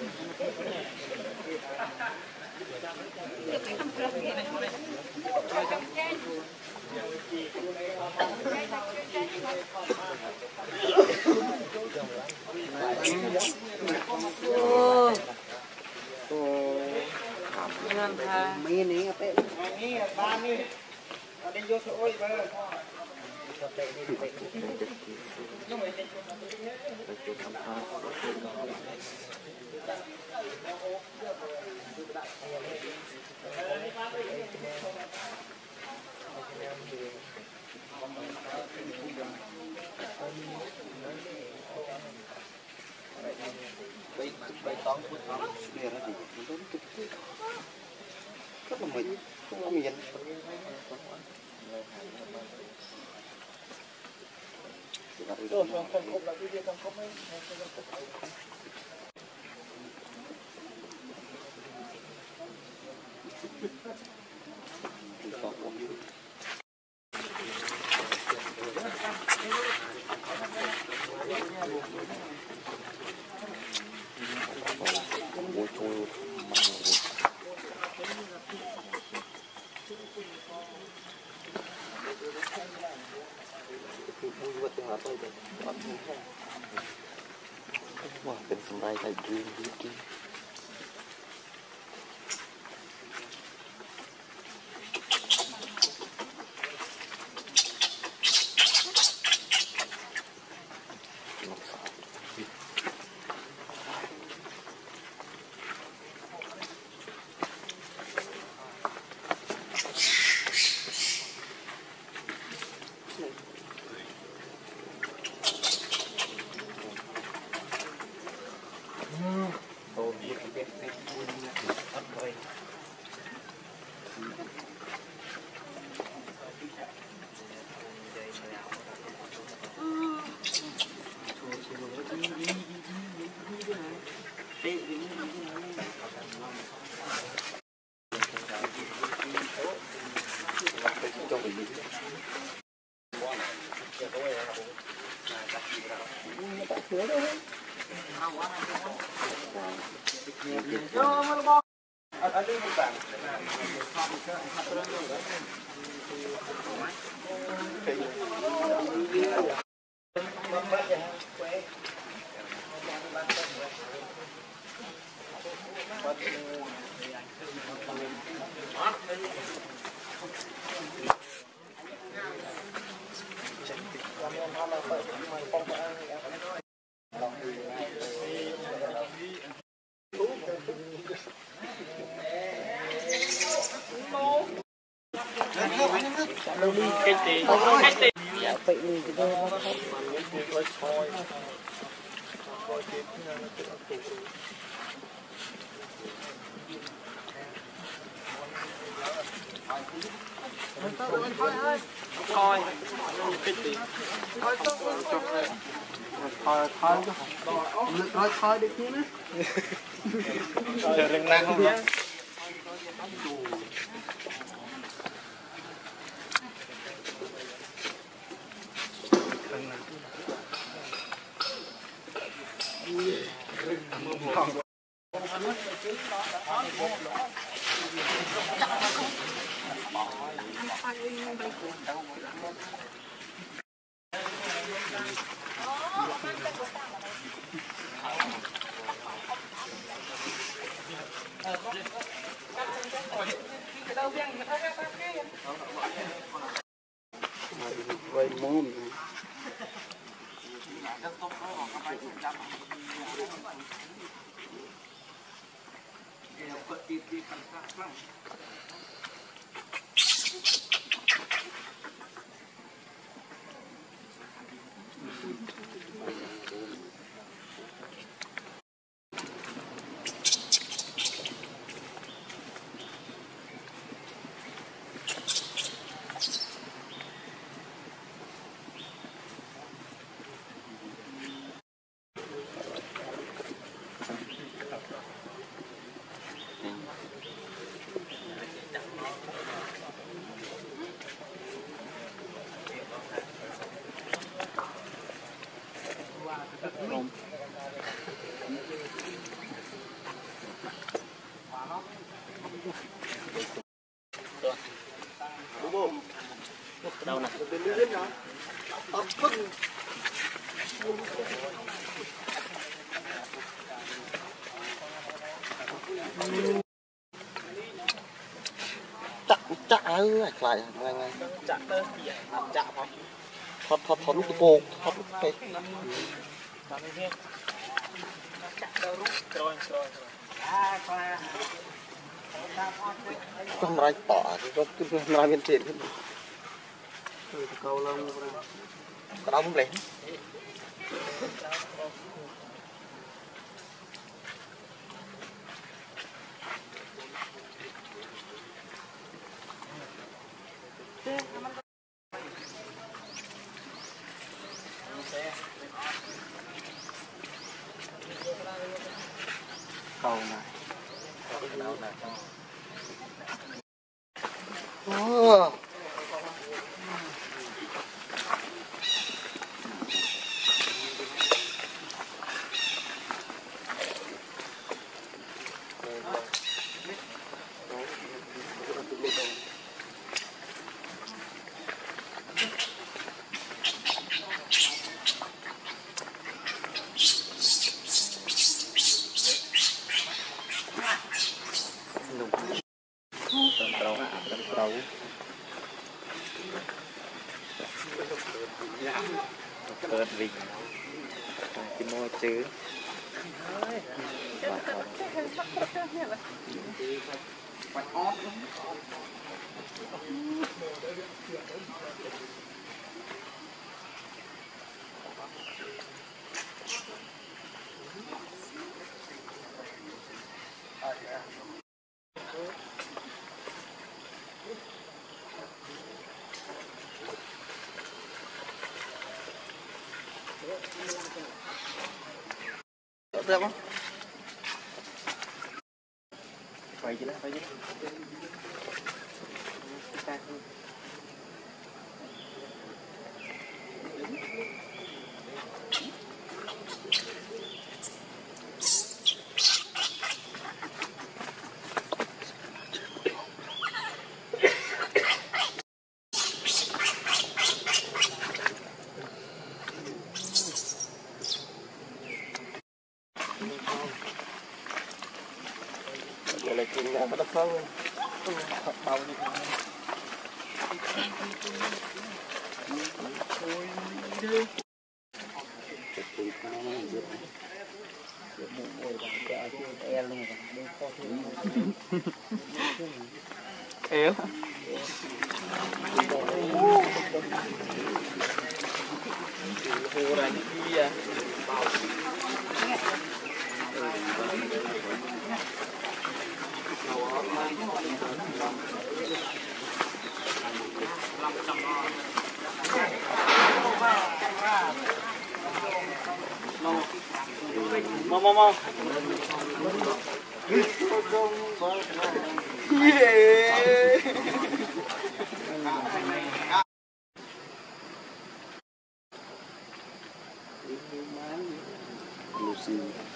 mấy này apa ini ban ni ada vô số ơi bà Bài toán của nó để ra thì nó rất là mình không có miền rồi không cục là cái gì không cục ấy wahเป็นสมัยไทยดีดี thôi được chứ nữa Chờ đừng năng không nhá. vậy mồm chắc ơi lại ngay chặt tới chặt không thoát lúc bột thoát lúc cái chặt cái chặt tới lúc rồi con rai tỏ có cái rai miền tiền câu lông cái đó cũng lấy câu này Cơn vinh cái môi chứ được không? quay chứ đó quay chứ Để lại chuyện nhà bắt đầu phân bao nhiêu yếu hồ này đi à mau Lucy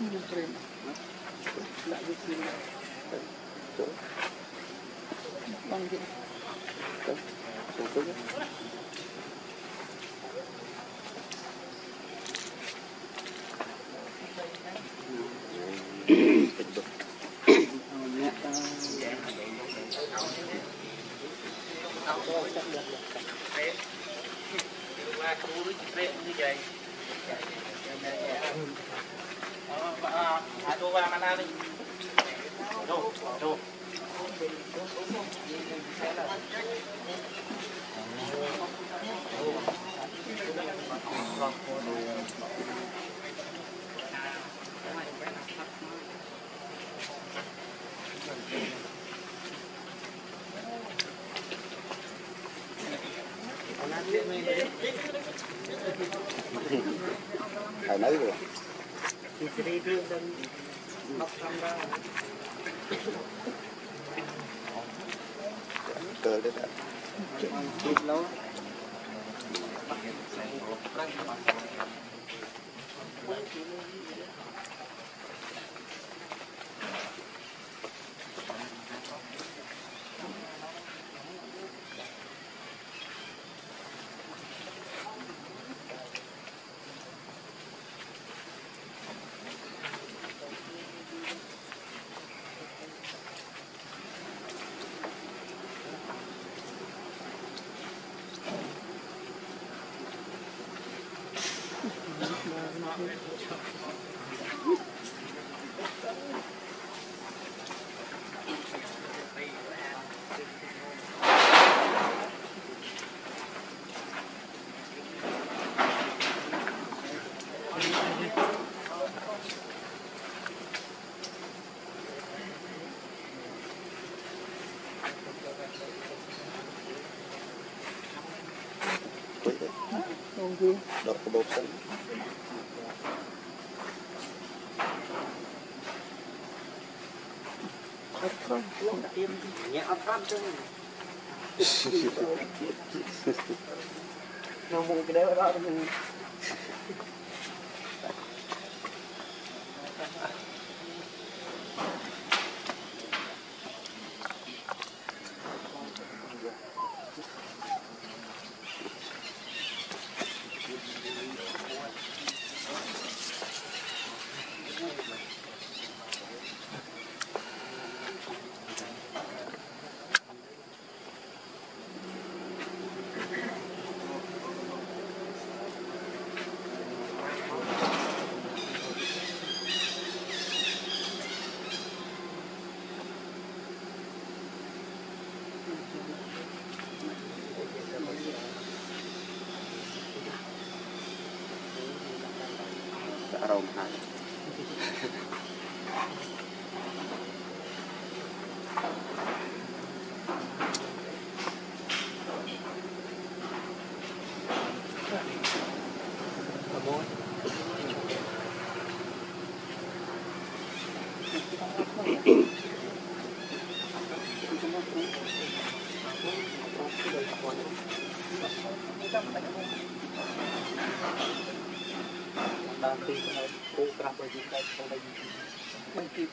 Đồ vào mà ra đi. Đồ. phải lấy rồi cơ đấy đã đọc cái bột xanh nhẹ ấp ấp chứ nó mua cái đấy đó mình rồng hai đang tìm cái cô cặp ở trên đây sau đây không kịp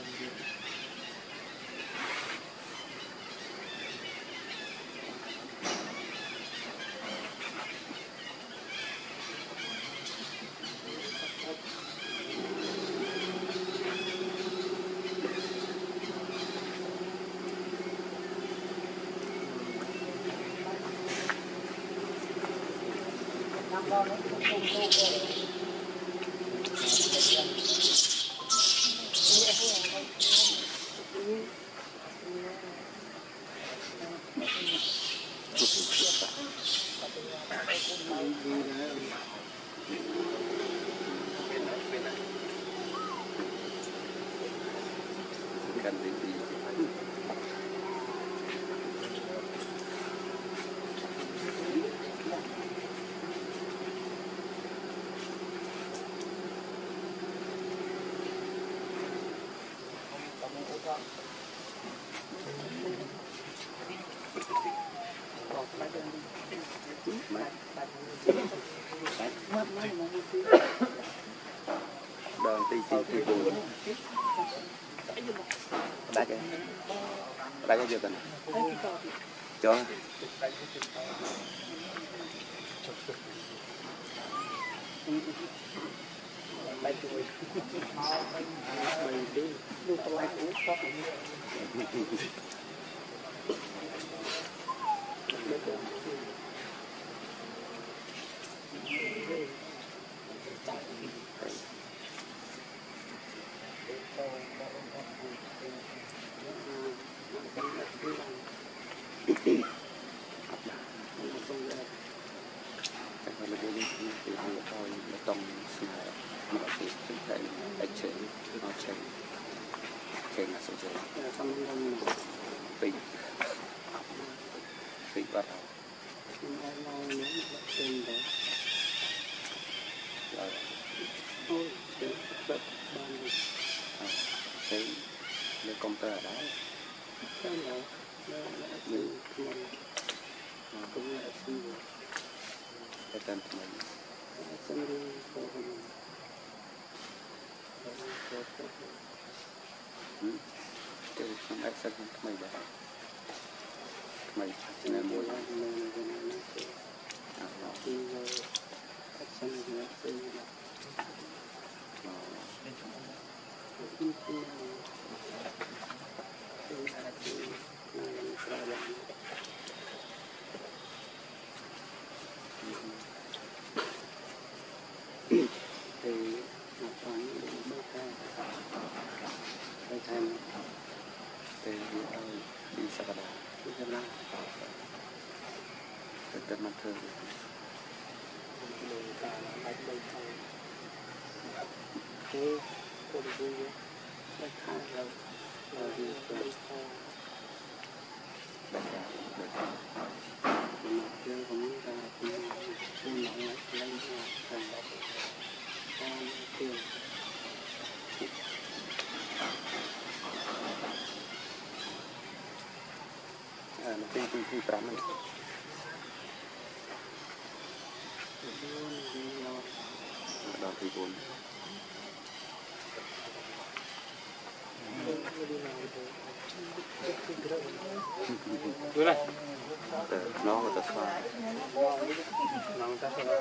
cần gì đơn tí buồn đá cái gì tình cho trong mà thì chúng ta phải chơi nó chơi chơi là số chơi bị bắt thấy lấy công tơ ở đó cái tên của mình cái không ai sẽ không mày đấy mày cho nên mua thì cái thêm thì đi sạc đá đi thêm năm từ mặt thường cái cô đi vui cái khai rồi đi chơi đại cả mà chơi cũng là cũng nóng lên thành con tiền nó tên thì trắng này đó thì bốn nó người ta xóa nó người ta xóa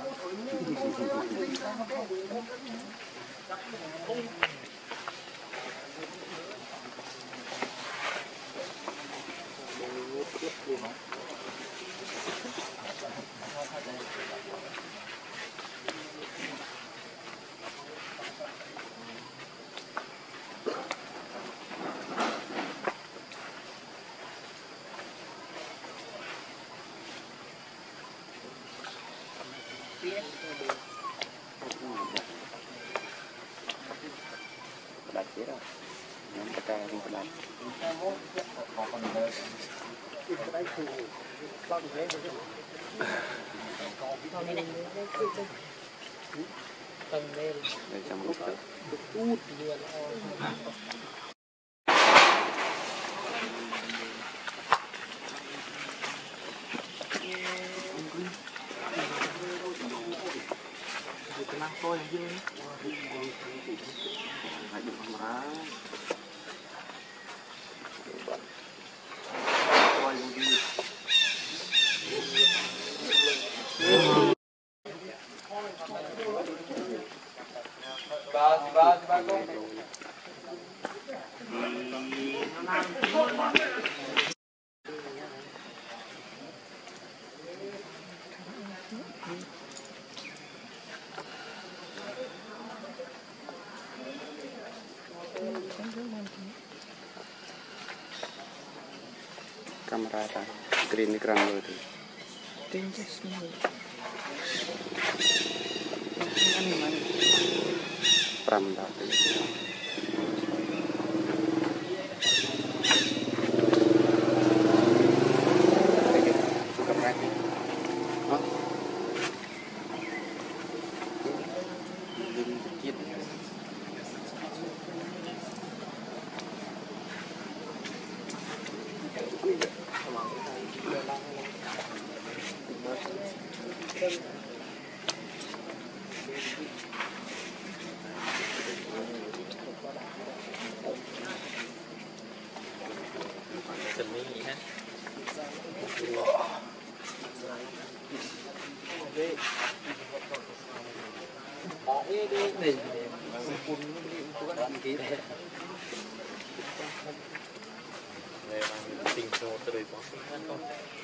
đặt chết rồi nhóm ta ca không đặt để trong lúc đó Kenang tôi yang gini. Hãy đừng không rá. Ba con. Kamera ta green ekran dulu tuh. Pram dah tuh. Suka mati. Oh. Belum dikit. Seni ha. Ini pun itu kan tinggi deh. Memang tinggi terus kan kok.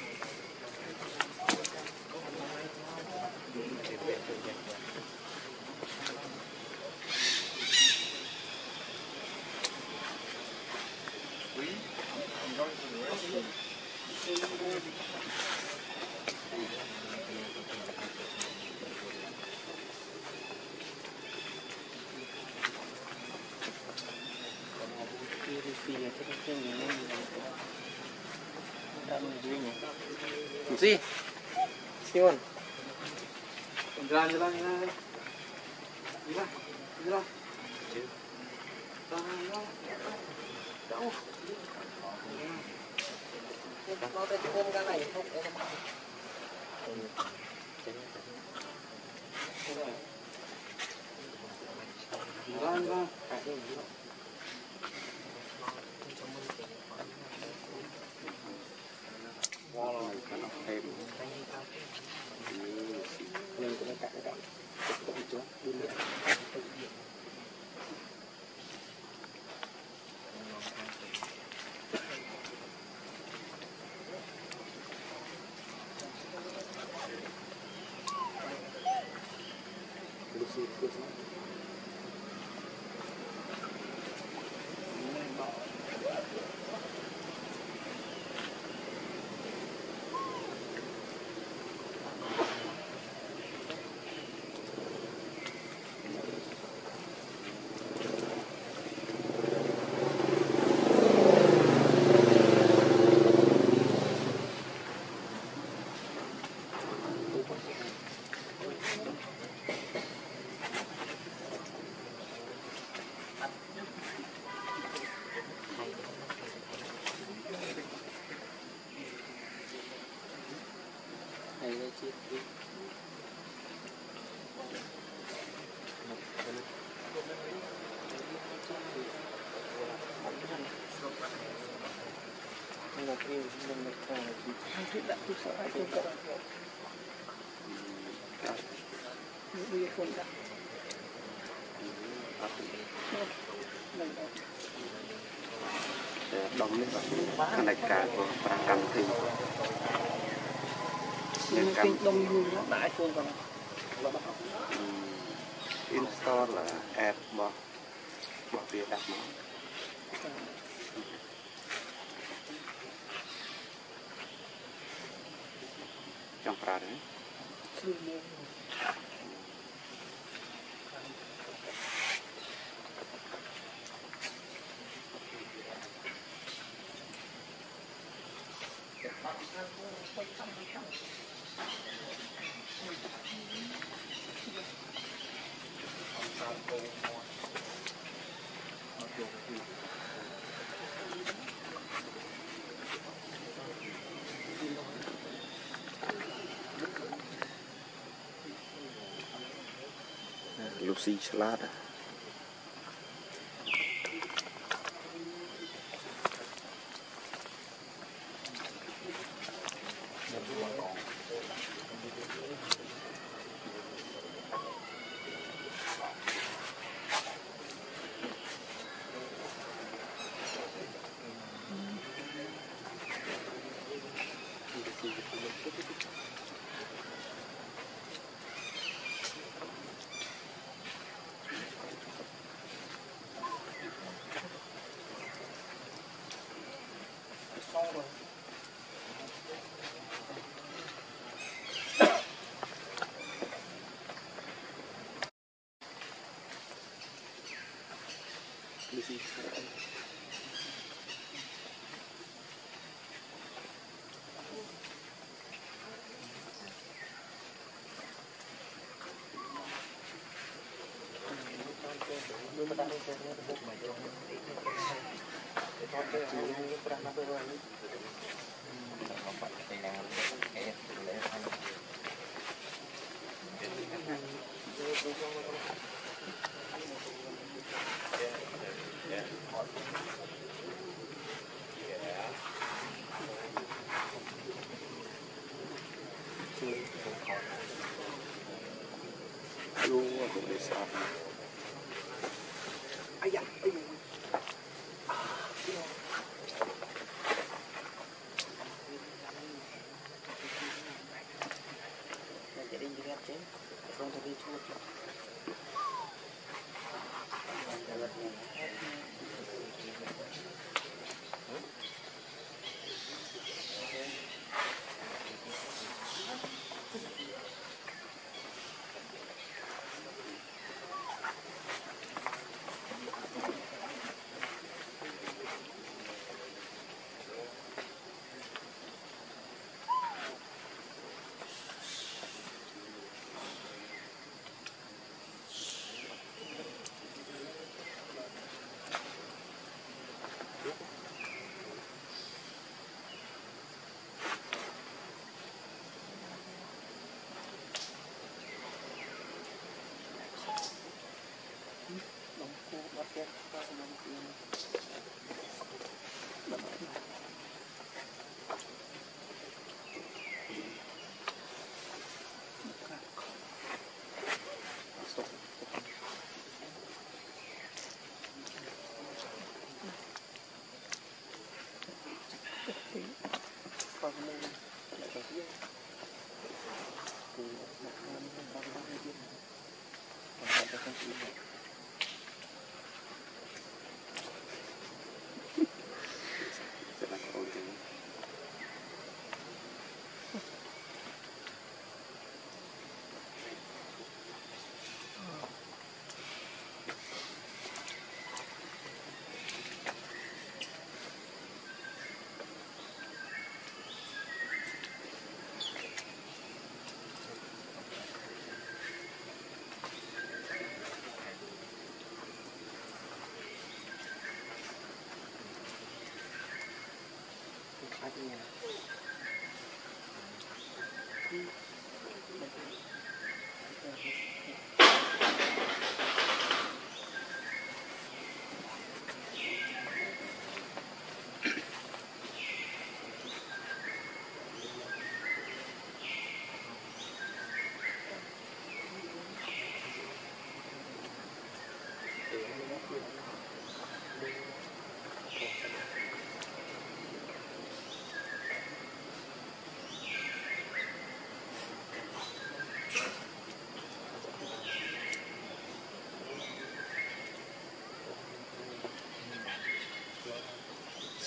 Gì? Siun. Jalan. Jalan. Jauh. Mau tay cukup kan này không em. Jalan. Wow, kan thêm. Nên cũng cạn cũng chỗ đi nữa. là kia mình được hai thiết đặt thiết sợ hai thiết đặt bây giờ không đặt đông nhất là cái này cả của cầm thì nhưng cái đông như nó đại phương còn install là app bỏ việc đặt nó trong pra đấy Lucy salad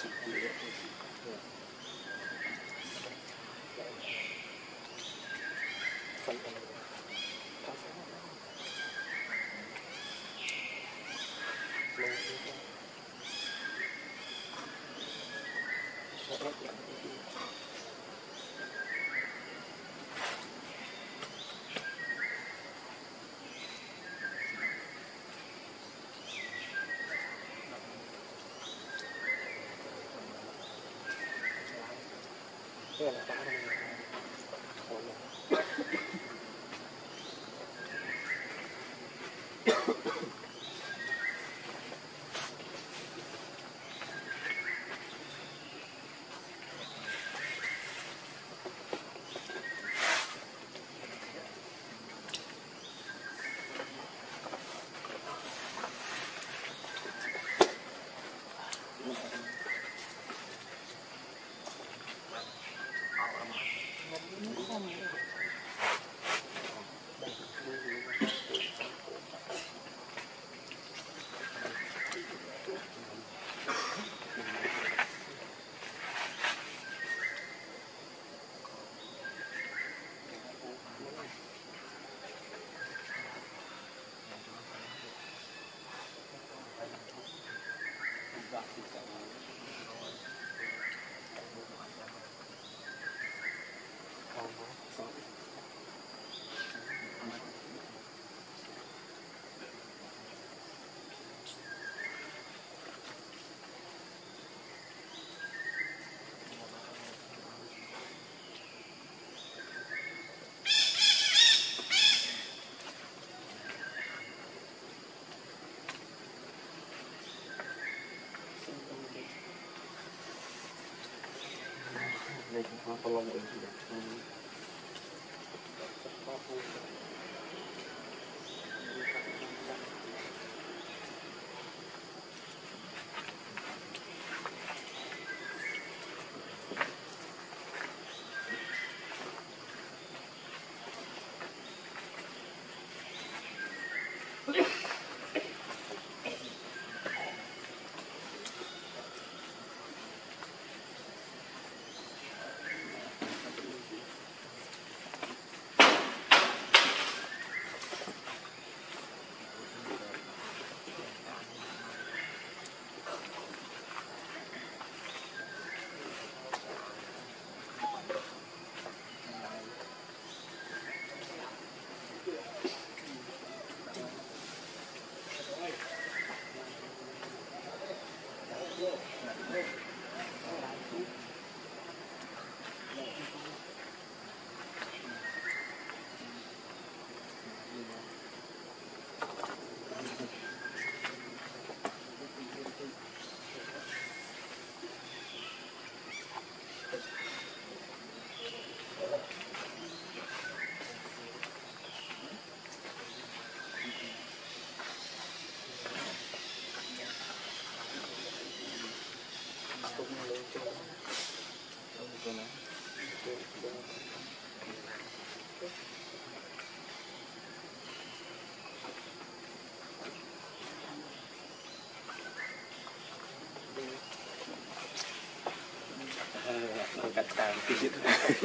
Cắt tàn cái gì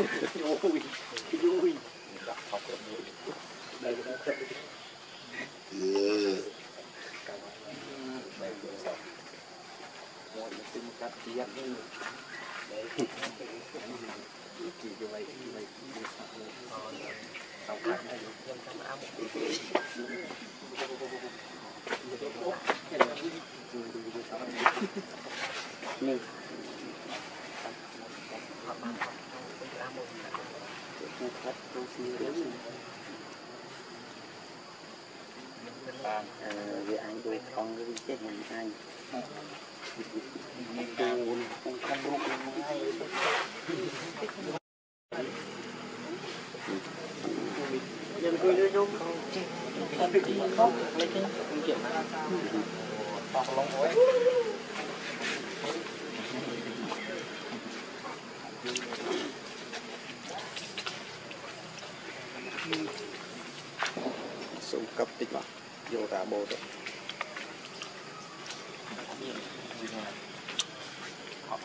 vui học đây một cắt chỉ ăn đấy chỉ như vậy xong cắt này vì anh tôi không cái chết mình anh không lúc hay giờ tôi đưa nhung không bị khóc lấy cái kiểu này hoặc lông mũi súng cấp tích mà vô ra bộ đấy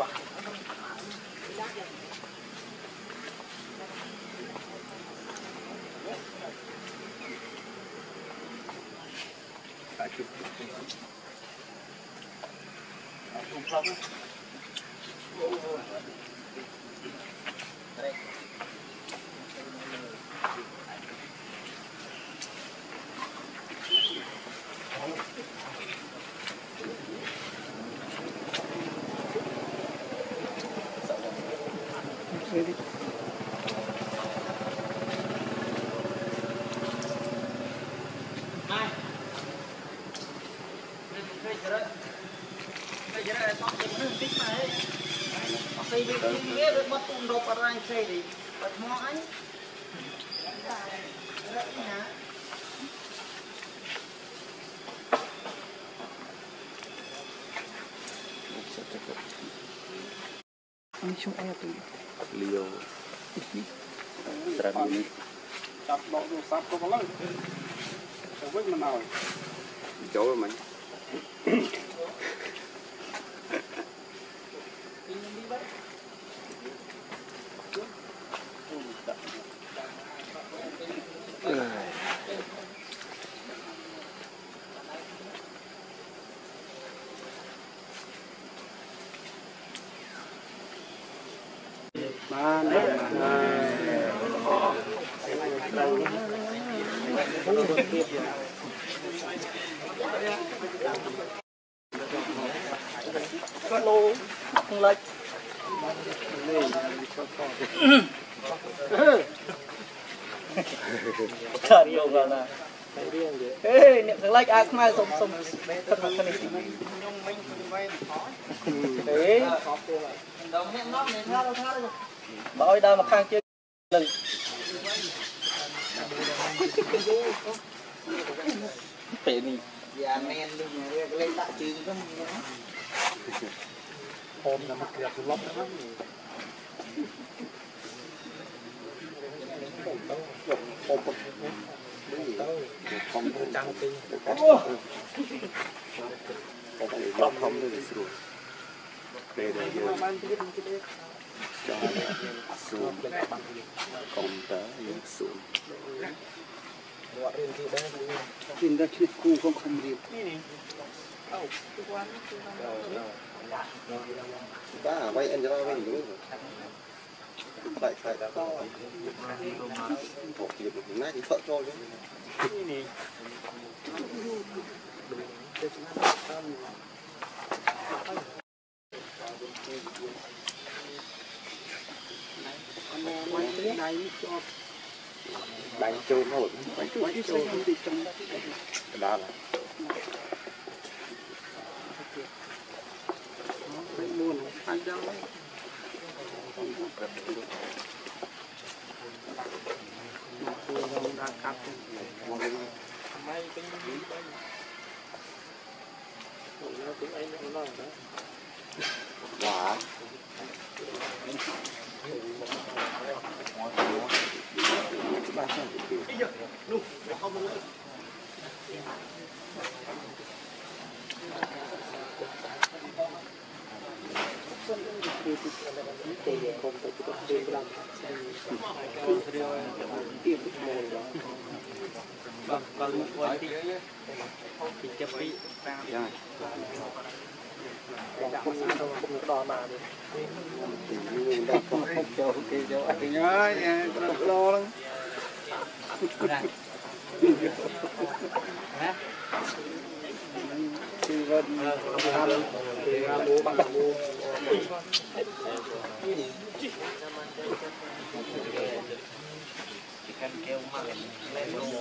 Chung ai tụi liều trà đi chặt đậu đồ sáp có lớn rồi với mình nào chỗ rồi mình lô không lệch trời đi rồi là ê niệm thằng lệch ai không ai sống thật thật này đấy bảo ơi đâu mà khang chưa đừng phải đi già men đi lên đại trường có hôm là một kẹt lắm đó không trăng tinh không được rồi để cho xuống còn tới xuống nhìn ra chuyện cũ không gì ba quay anh cho nó quay đúng rồi phải một kịp được nãy thì phật cho chứ đánh trôn thôi đánh trôn cái đó là buồn anh đâu quả đò mà đi nhớ lo lắm thì vẫn thì bố bằng bố kan kêu mà lên luôn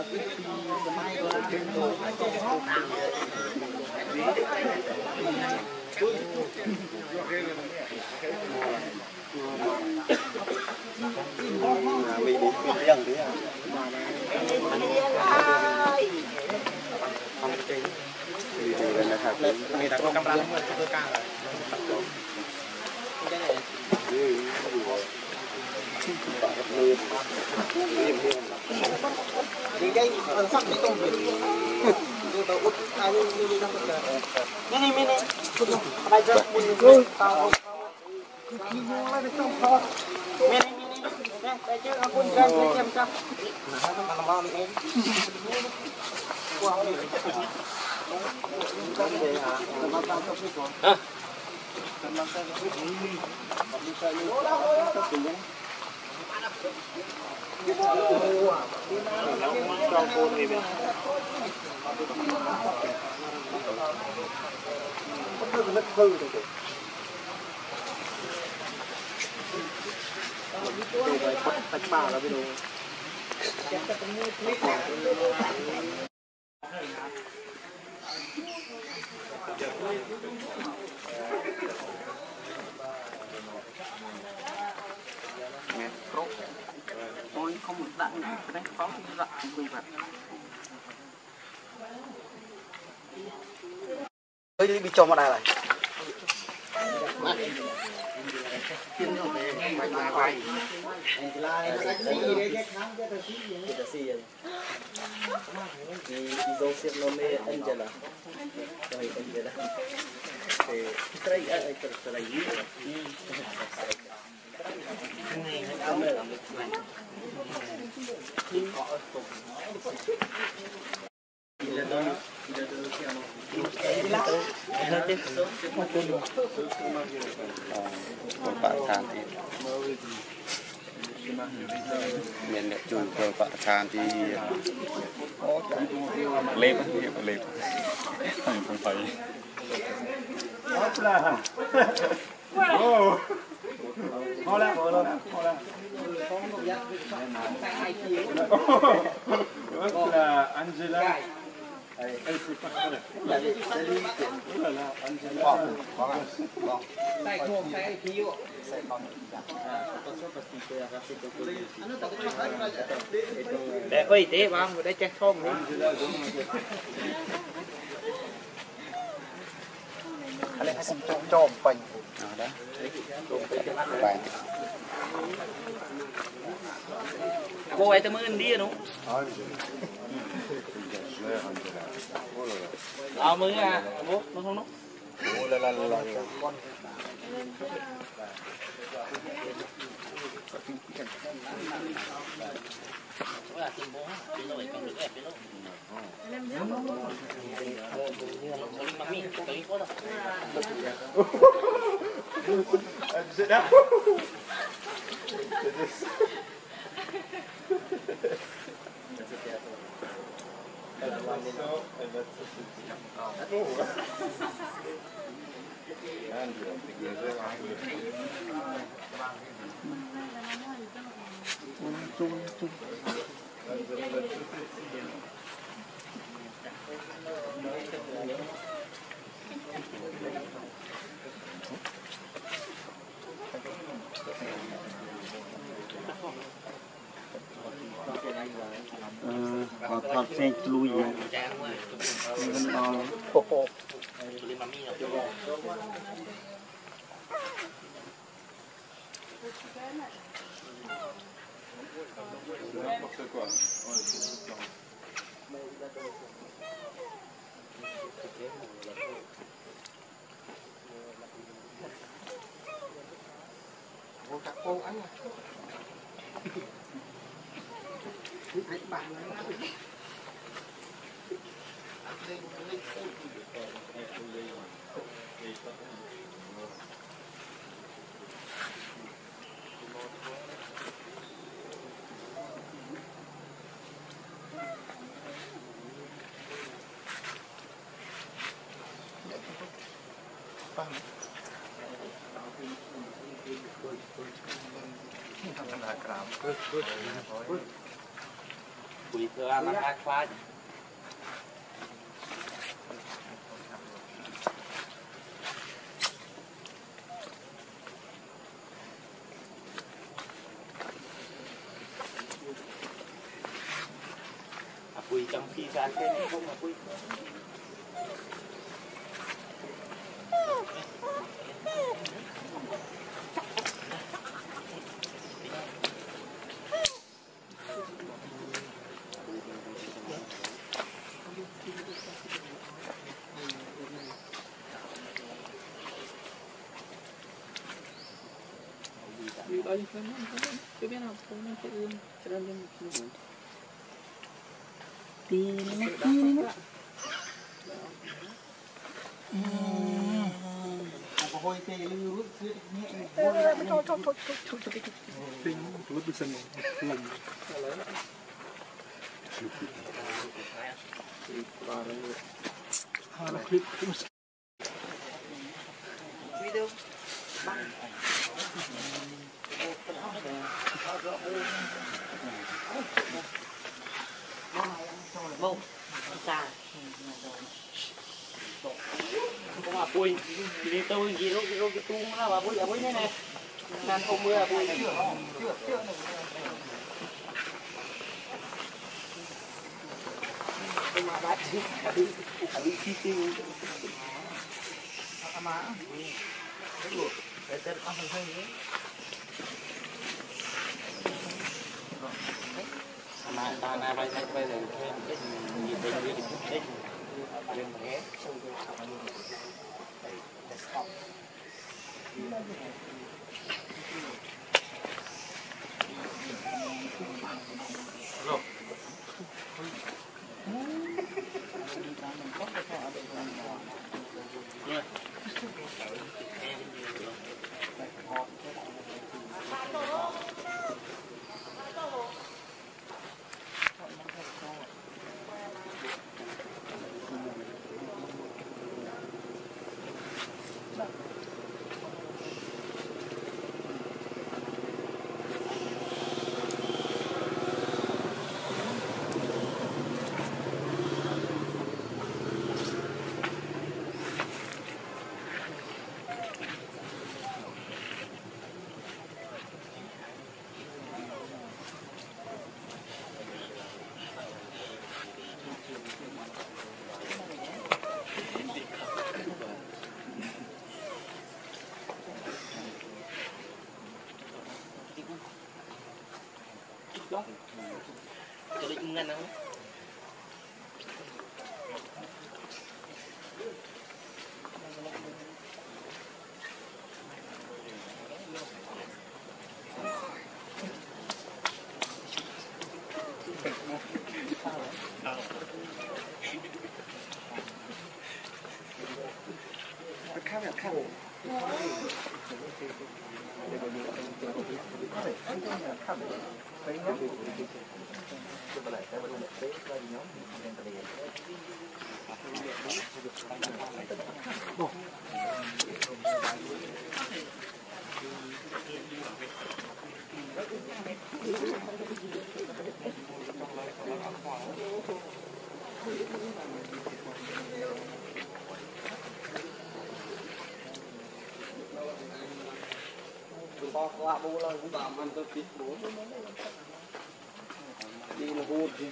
người ta có camera không tôi ca rồi những cái sắc mấy tôm biển như tàu út ai như mini mini đây cho mình tàu mini mini đây chứ ông quân ra xem sao mà làm bao em wow tách bà là video tôi không được đặt cái pháo thì đặt quy hoạch ơi bị cho mà đây này Pak Santi miền đẹp chùi của Pak Santi lép lép không phải Hola. Hola, Angela. Elle c'est pas ça. Voilà, Angela. để có y tế bao người đây check không đi anh ấy không cho mình đó vàng cô ấy tới mới đi đúng mới à bố nó không còn xe lui vậy mình to các cô ăn quỳ cơ mà ăn khoai quỳ trong khi ra cái này không mà quỳ Cái biết nào không sẽ ương cho nên đi nó hồi thì lưu rút nhẹ lúc đi sân lần clip video bông xa không mà bùi đi tôi gì đâu cái tung là mà bùi này này ngàn không mưa bùi mà bác đi chi tiêu mà để tên ông hơi mà ta bay rồi thêm cái gì đây đừng ghé rồi đó cho định ngăn không lạ bố là cũng tạm ăn tôi thịt bố đi là hút gì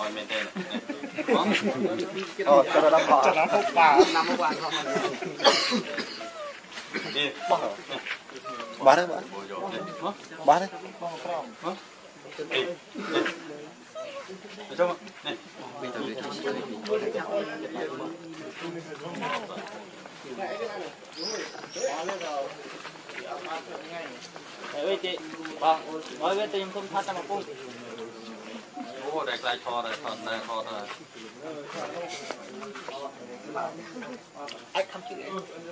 ngoài miền tây này. cho nó đâm vào. Cho nó hút vào. Năm mươi quan không. Đi. Bán đấy bạn. Bán đấy. Đi. Ở trong này. Ơi chị, vâng, nói với tôi không thoát ra một cung. Ô, đại lại thò rồi. Anh không chịu.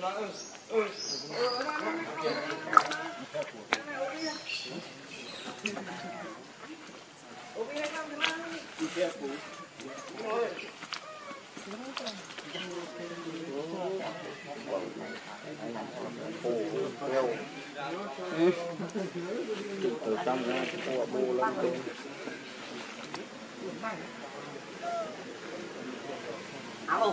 Từ trong ra của bù lắm từ. Alo.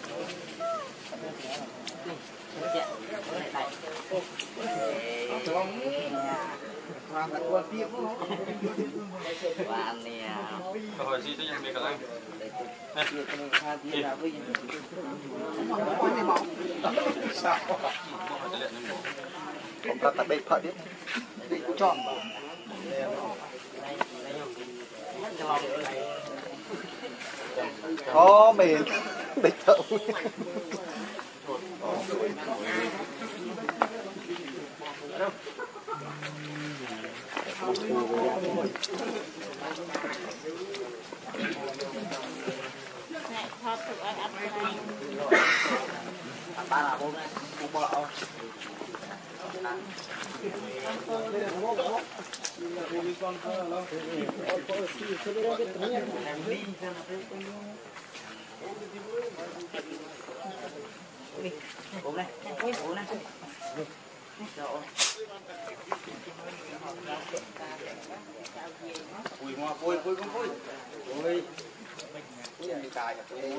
Rồi gì tôi nhận việc rồi. Không có tắt đây phật đi. Chọn. Có mình địch thợ. Này, thoát thử anh ăn cái này. Ba là bốn này, bốn bò lậu. Bốn này, bốn này. Ui hoa vui vui không vui. Ui. Đi cài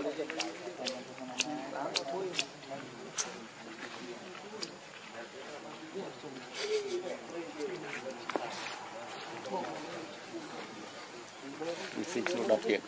xin số đọc tiền.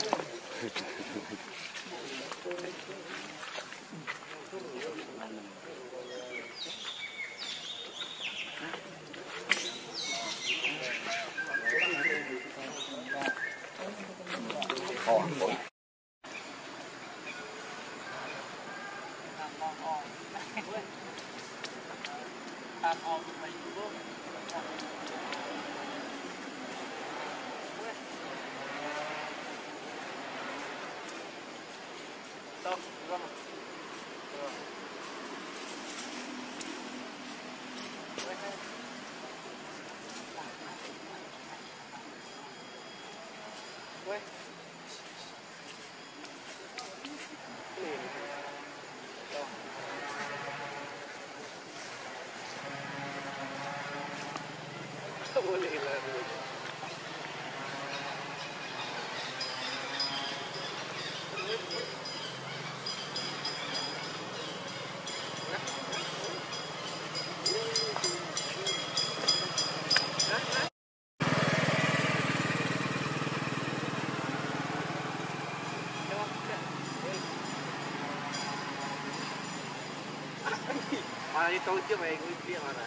Đi tôi chưa về người kia mà này.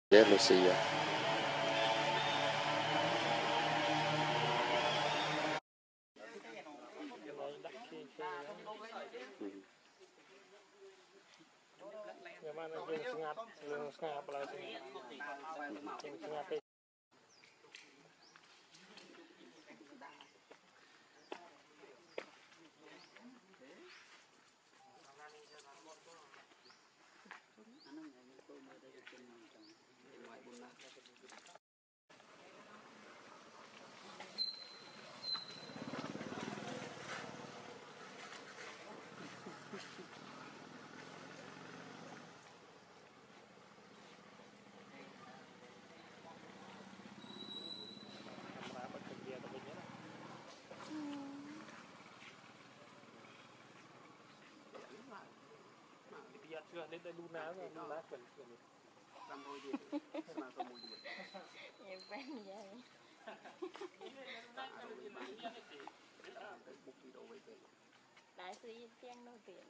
Để Lucia. Chưa đến đây đun ná rồi, đun ná chuẩn chuẩn. Làm thôi gì? Mà có mùi gì? Em quen vậy. Đại sư Giang nổi tiếng.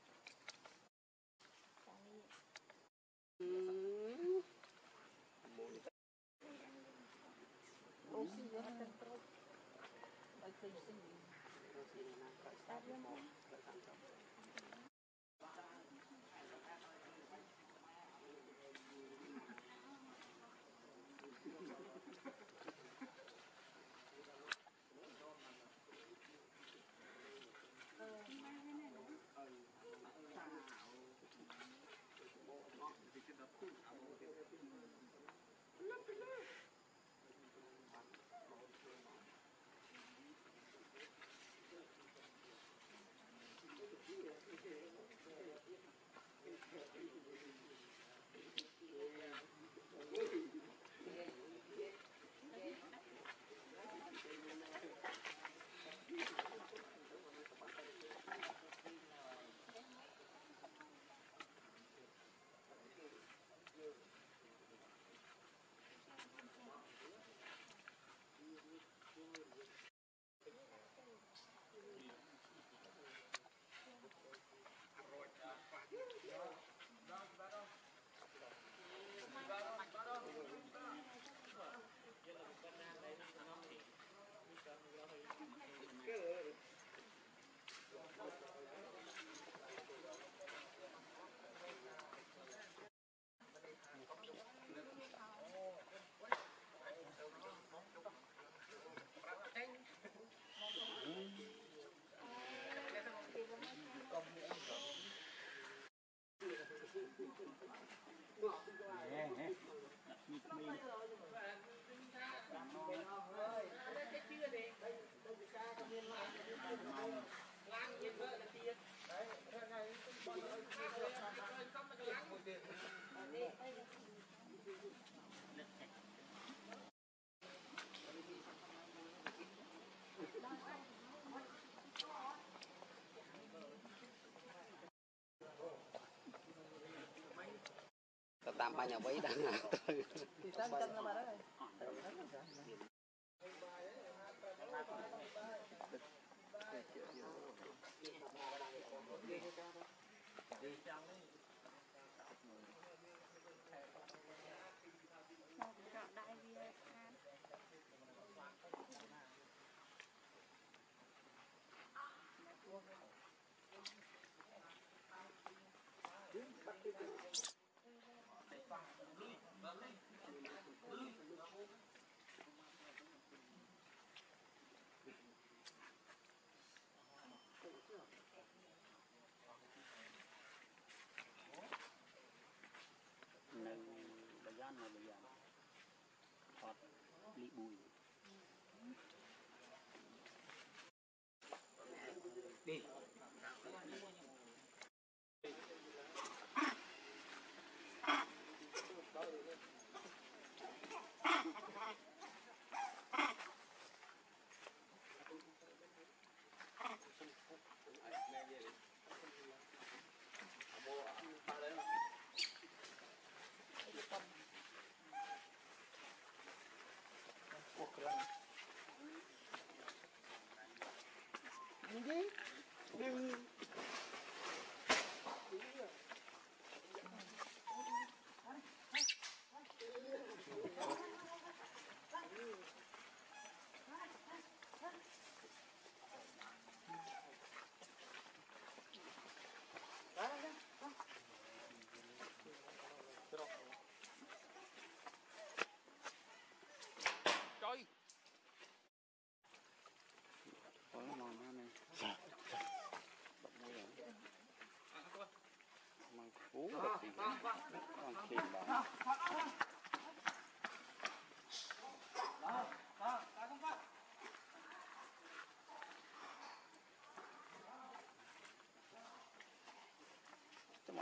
Tạm ba nhà bấy đang là Thì sao chân ra mà đấy. Đi. Cuộc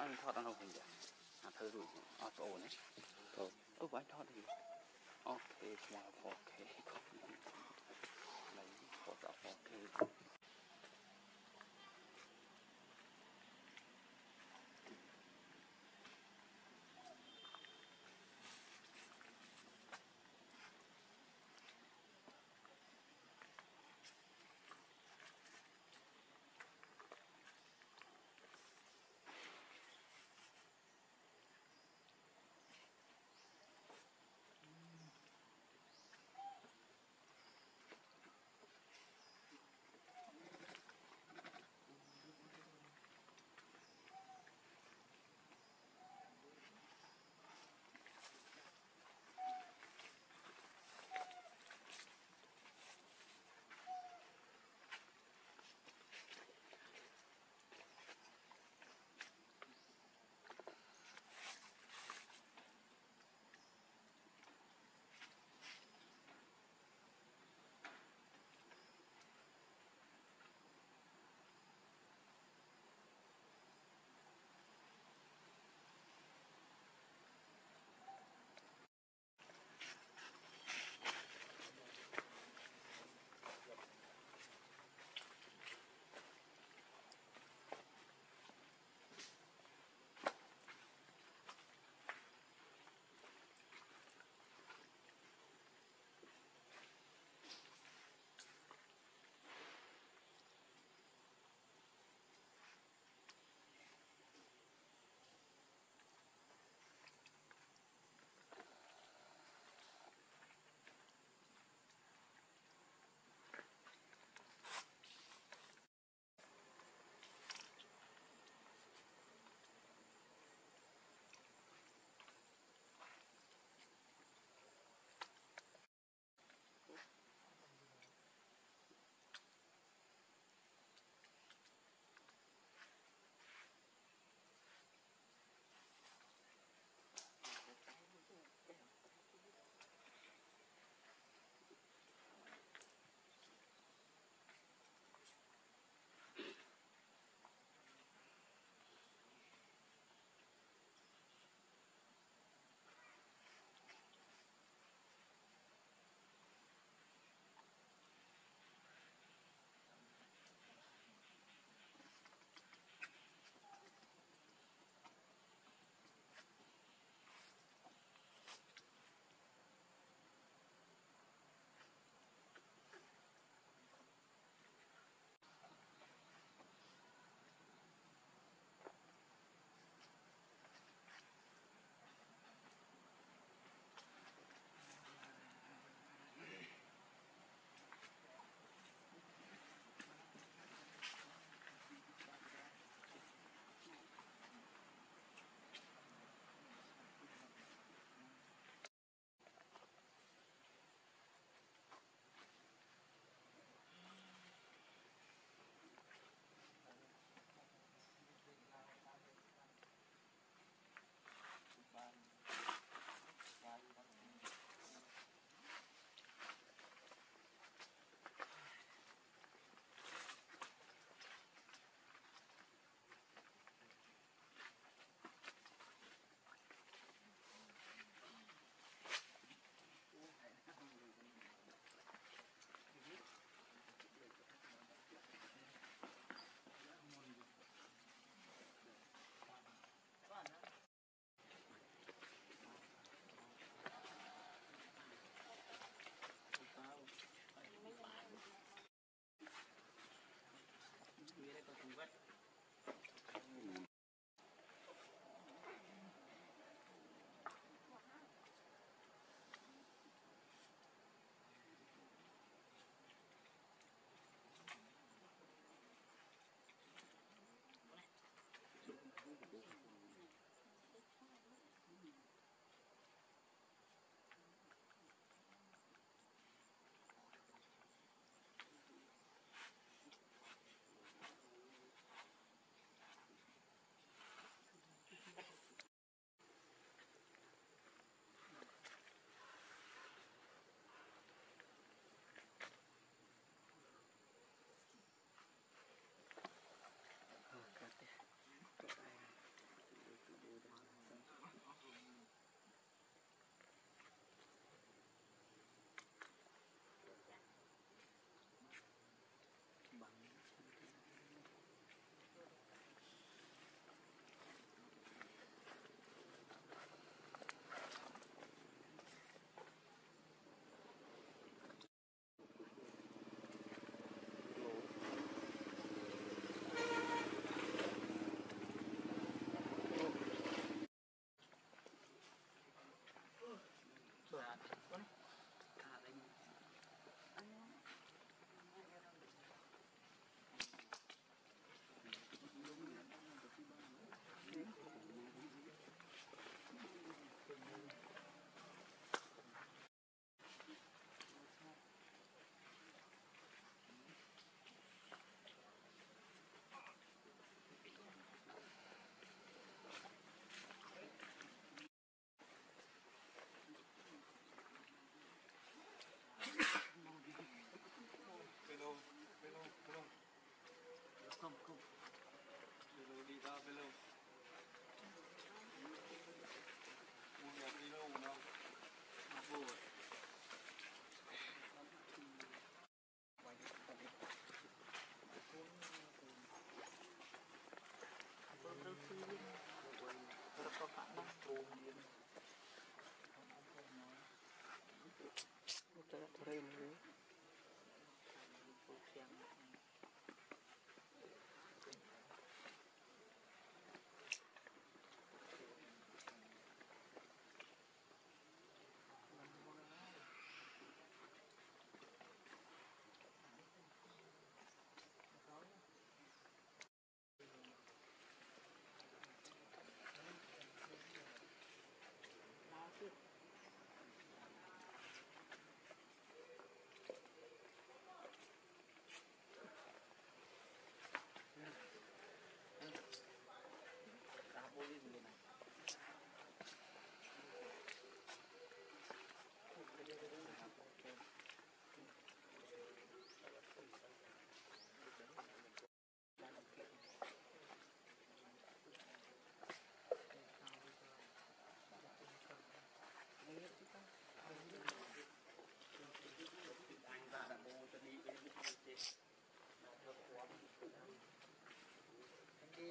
anh thoát nó không vậy thơ rồi ổn đấy anh thoát đi ok mà ok lấy phổ tạo ok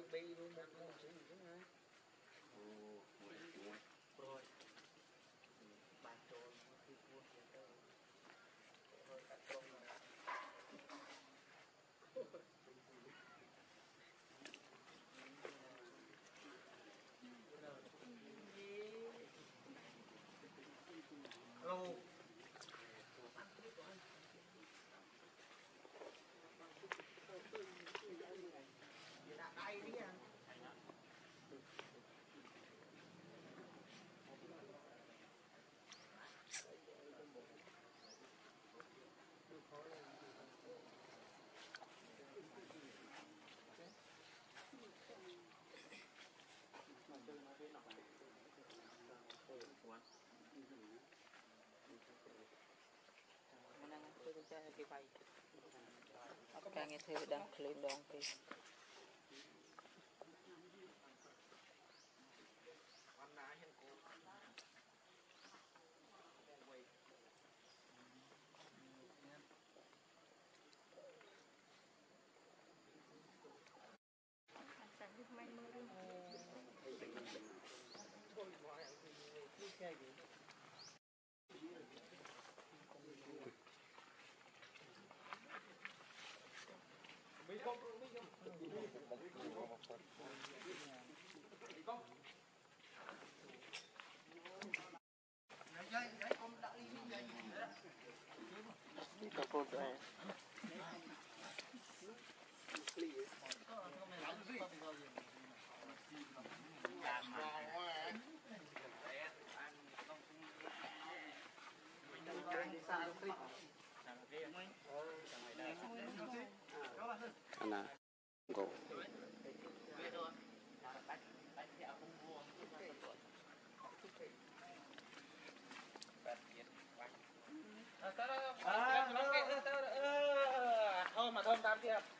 bay luôn một chữ nữa hả? Rồi bàn tròn thì buồn rồi thôi cắt tròn rồi đã bay đi à. Mana tu tu cakap ke baik. Apa yang itu dah klaim dong ke. Main mulu. Ana go Thôi mà thơm tam kia.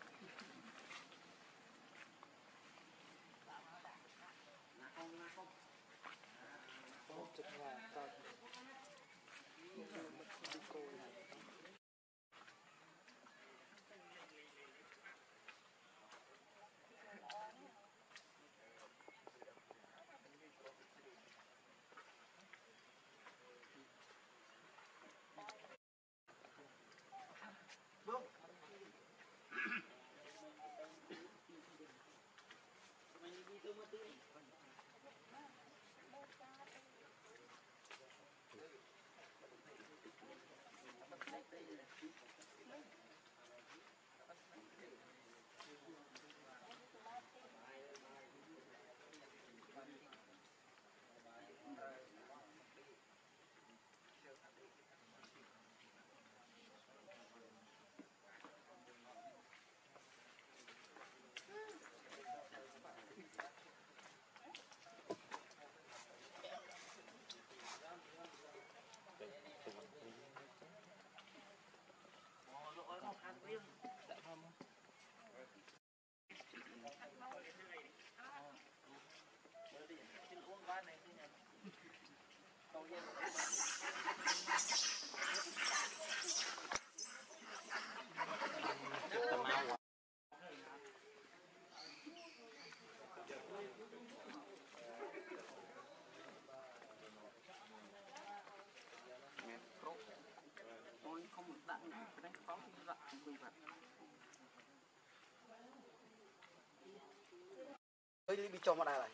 Tôi không được đặt cái đấy có cái đặt quy hoạch. Ơi bị cho mà đây này.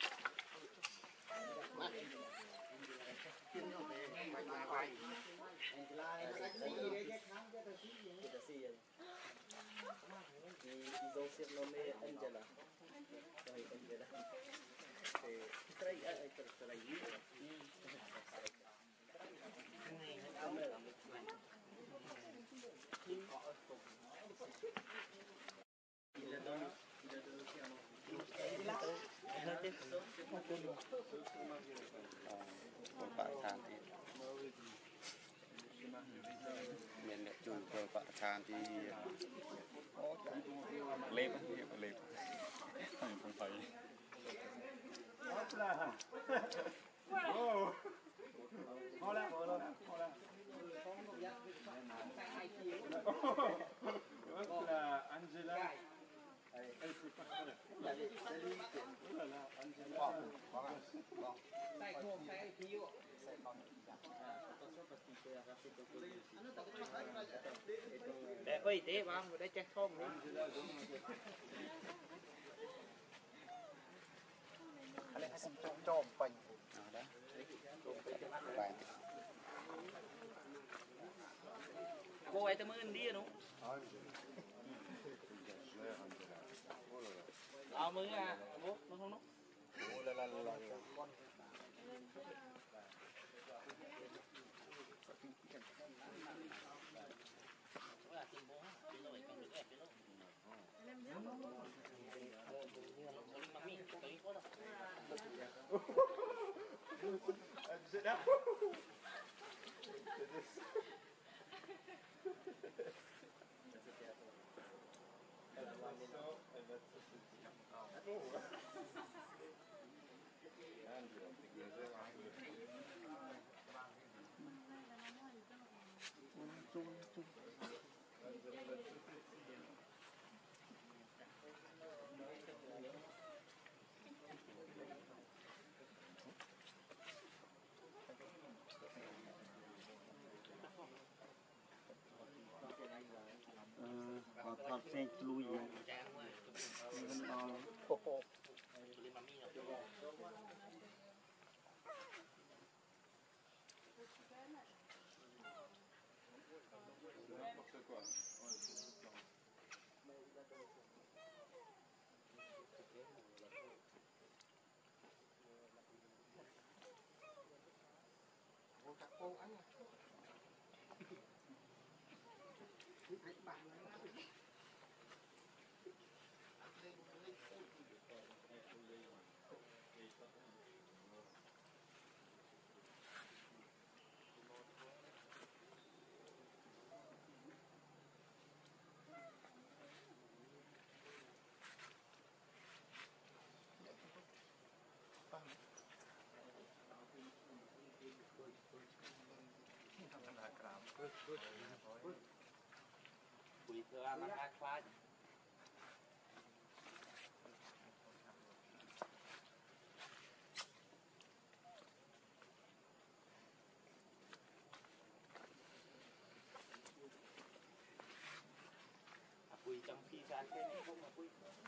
Pak Santi mình lại chùi của Pak Santi Lép lép không phải Angela. Sai khô sai thiếu. Để có y tế bang, để check không đi. Anh ấy cũng cho bệnh. Cô ấy tao mới đi đúng. Mới à, bố nó không nó. Thật xe lui vậy. Mình đo Quỷ thừa mà hai khoa. Quỷ trong khi ra cái này không mà quỷ.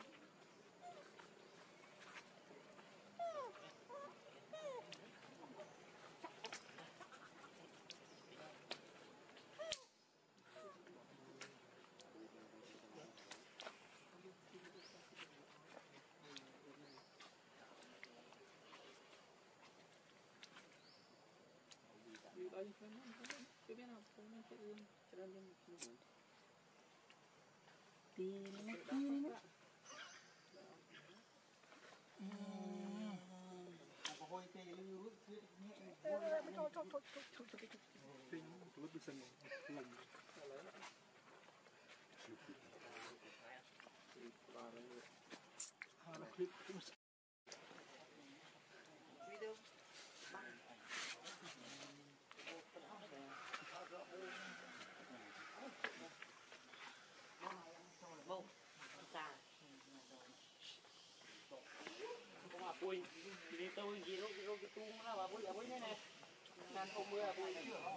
Bui đi tôi gì đâu cái tu nó là bui này nè ngàn không mưa bui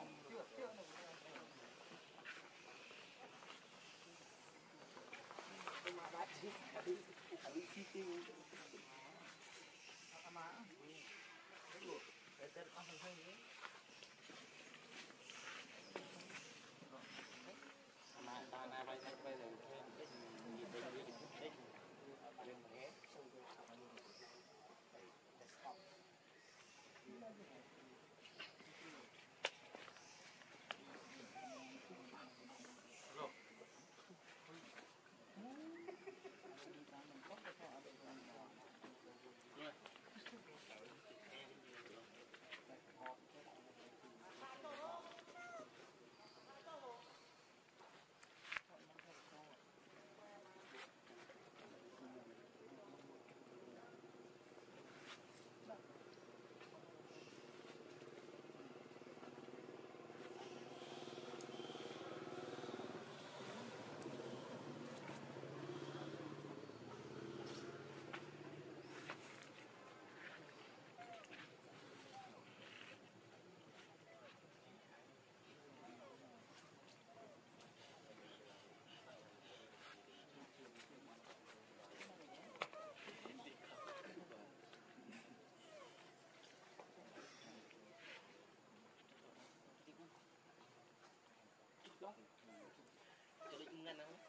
mà bác chị đi chi tiêu mà để tên ăn hơi nữa mà ta na bay lên thêm cái gì đây đấy đừng ghé Cho định ngăn không?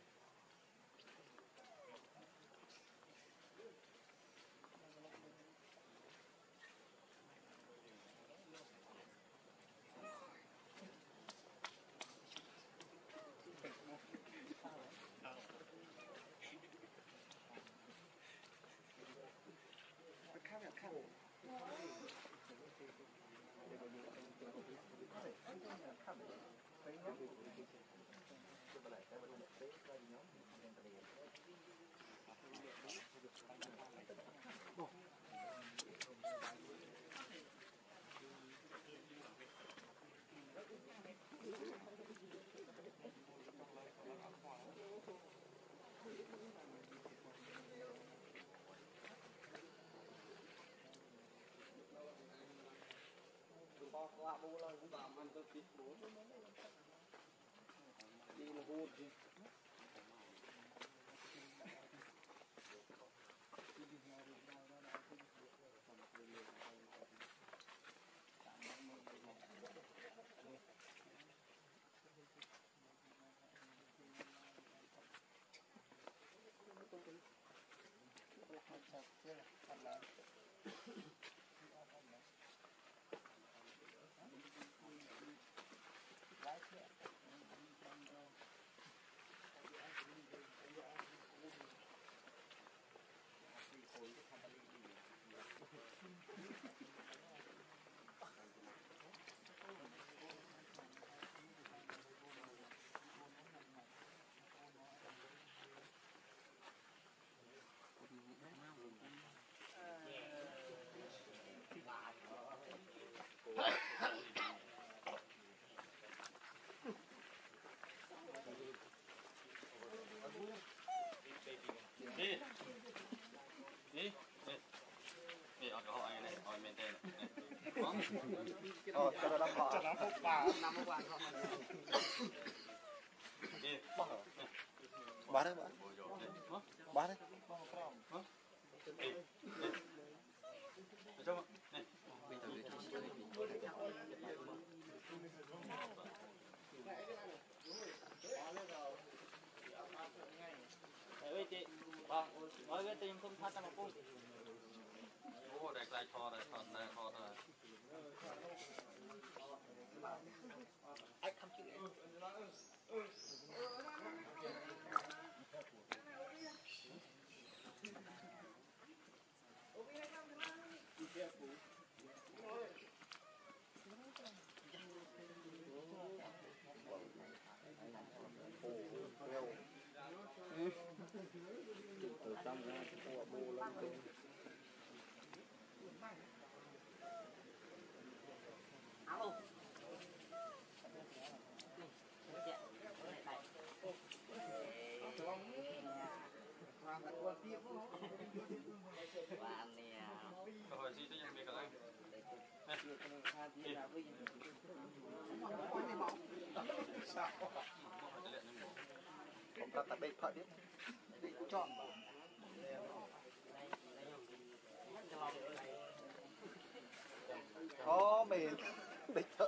Lạ bố là cũng tạm ăn tôi thịt bố đi là hút gì Đi ở chỗ này này, ở bên đây này. Cho nó hút vào. Đi. Bán đấy bán đấy. Đi. Ở trong này. ơi chị nói với tôi không phát ra một cung Ô, đại lại thò đây, thò đây. anh không chịu Từ trong ra của bù lắm tôi. alo Rồi gì tới nhận việc rồi. ผมก็ตัดได้พอดีจอดอ๋อเมนได้เถอะ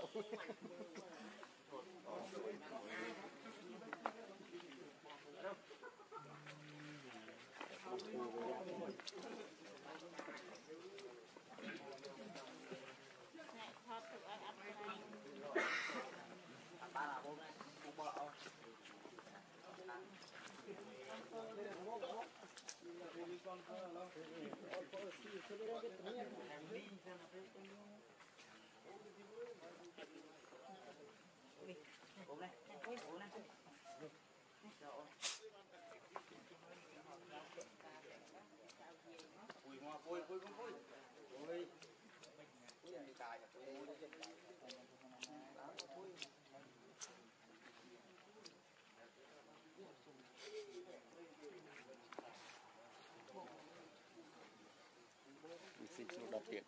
Xin chào đọc tiện.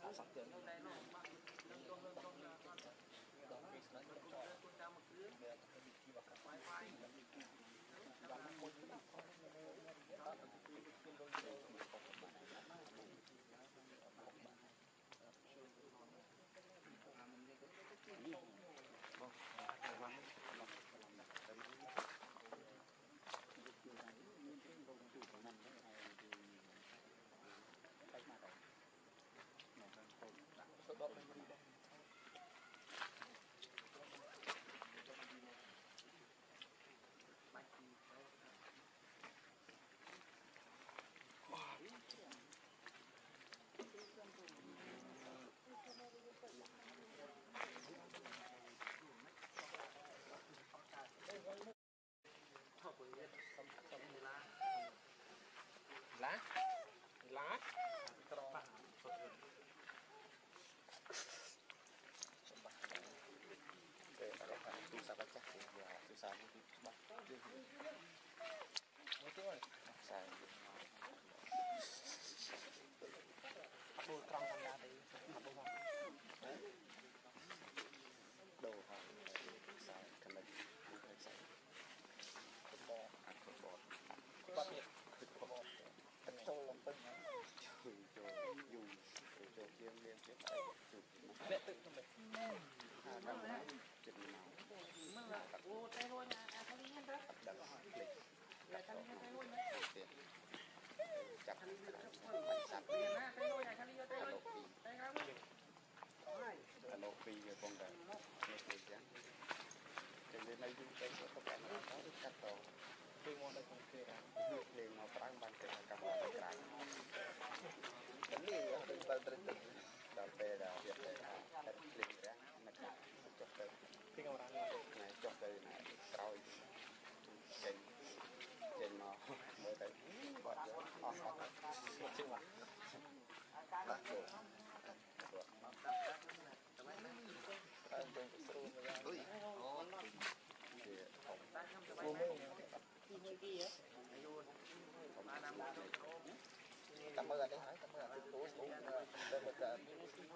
Cảm ơn anh đấy hỏi, cảm ơn anh Tú cũng tên một cái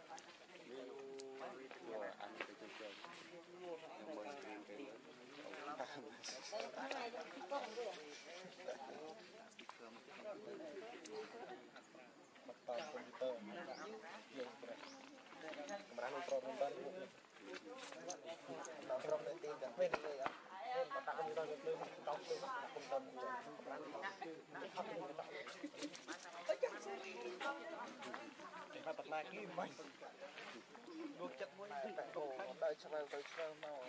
anh đi chơi chơi nhưng mà mặt tàu computer nhiều kamera nó pro công nó pro lên tin được bên người á bên bắt đầu nó lên đóng lên công tâm thì phải bật lại cái mình luộc chất muối cổ đợi cho mau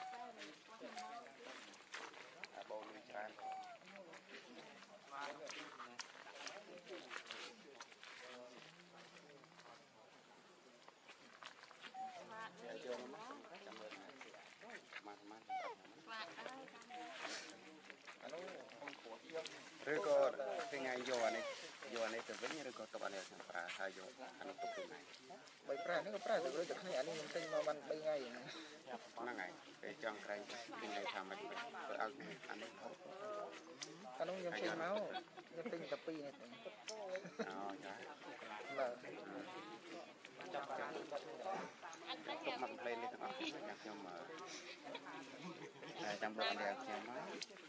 bầu nuôi tràn rồi có cái ngày vô này từ vĩnh rồi có tập anh em phải hai vô anh tập cái này bảy pra nó có pra từ từ này anh em sinh mà ban 3 ngày nó ngày để cho cái ngày tham mình phải ăn anh không anh ông nhâm sinh máu nhâm sinh tập pi này là tập mặt lên đi các bạn nhưng mà trong đoạn đẹp cho nó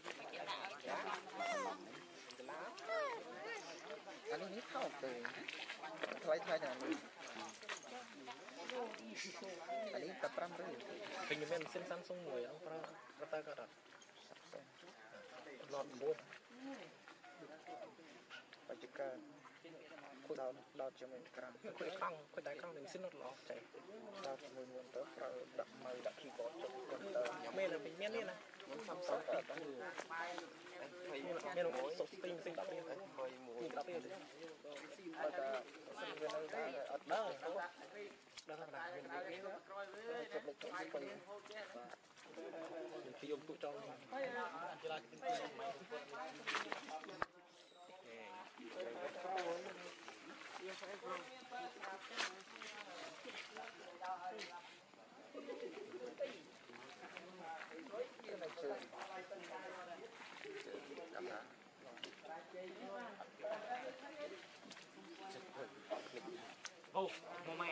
anh ấyเข้าไปthay nàyอันนี้ตัดปรำเลยเป็นยังไงเส้นสั้นทรงหน่วยเอาปลากระต่ายกระดับหลอดบวมปัจจุบันคุยดาวจะเป็นกลางคุยครั้งหนึ่งสิ้นหลอดใจดาวจะเป็นวนเตอร์เราดักมือดักขี้กอดจบคนเตอร์เมย์เลยเป็นเมย์นี่นะทำสองต่อตั้งอยู่เมย์ลงสดติงสิ่งดับเองมีดับเองเราจะสิ่งเรื่องอะไรอัดได้ได้ขนาดนี้จบเลยจบไปที่ยมตุจองกีฬากินตีใหม่โอ้โมแม่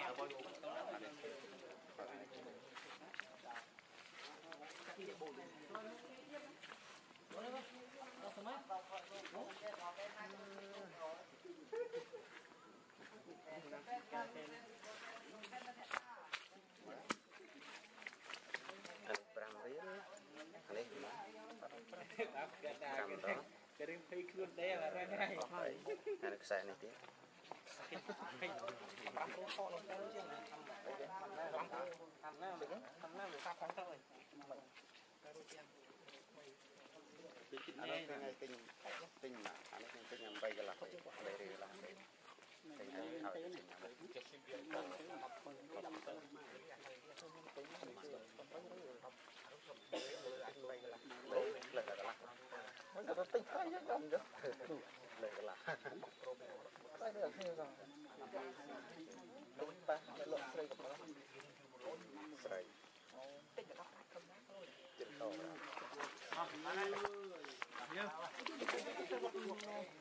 cái đêm phi luôn đấy là ra ngay anh xài này tiếng anh tinh mà anh tinh làm bay cái lạc đây đây là tinh anh thảo tinh Tôi tính thấy chứ không được. đây cái lạc Thấy được như rồi. Đúng ba, cái lượng xây của nó. sợi Tích được không? chữ to nhớ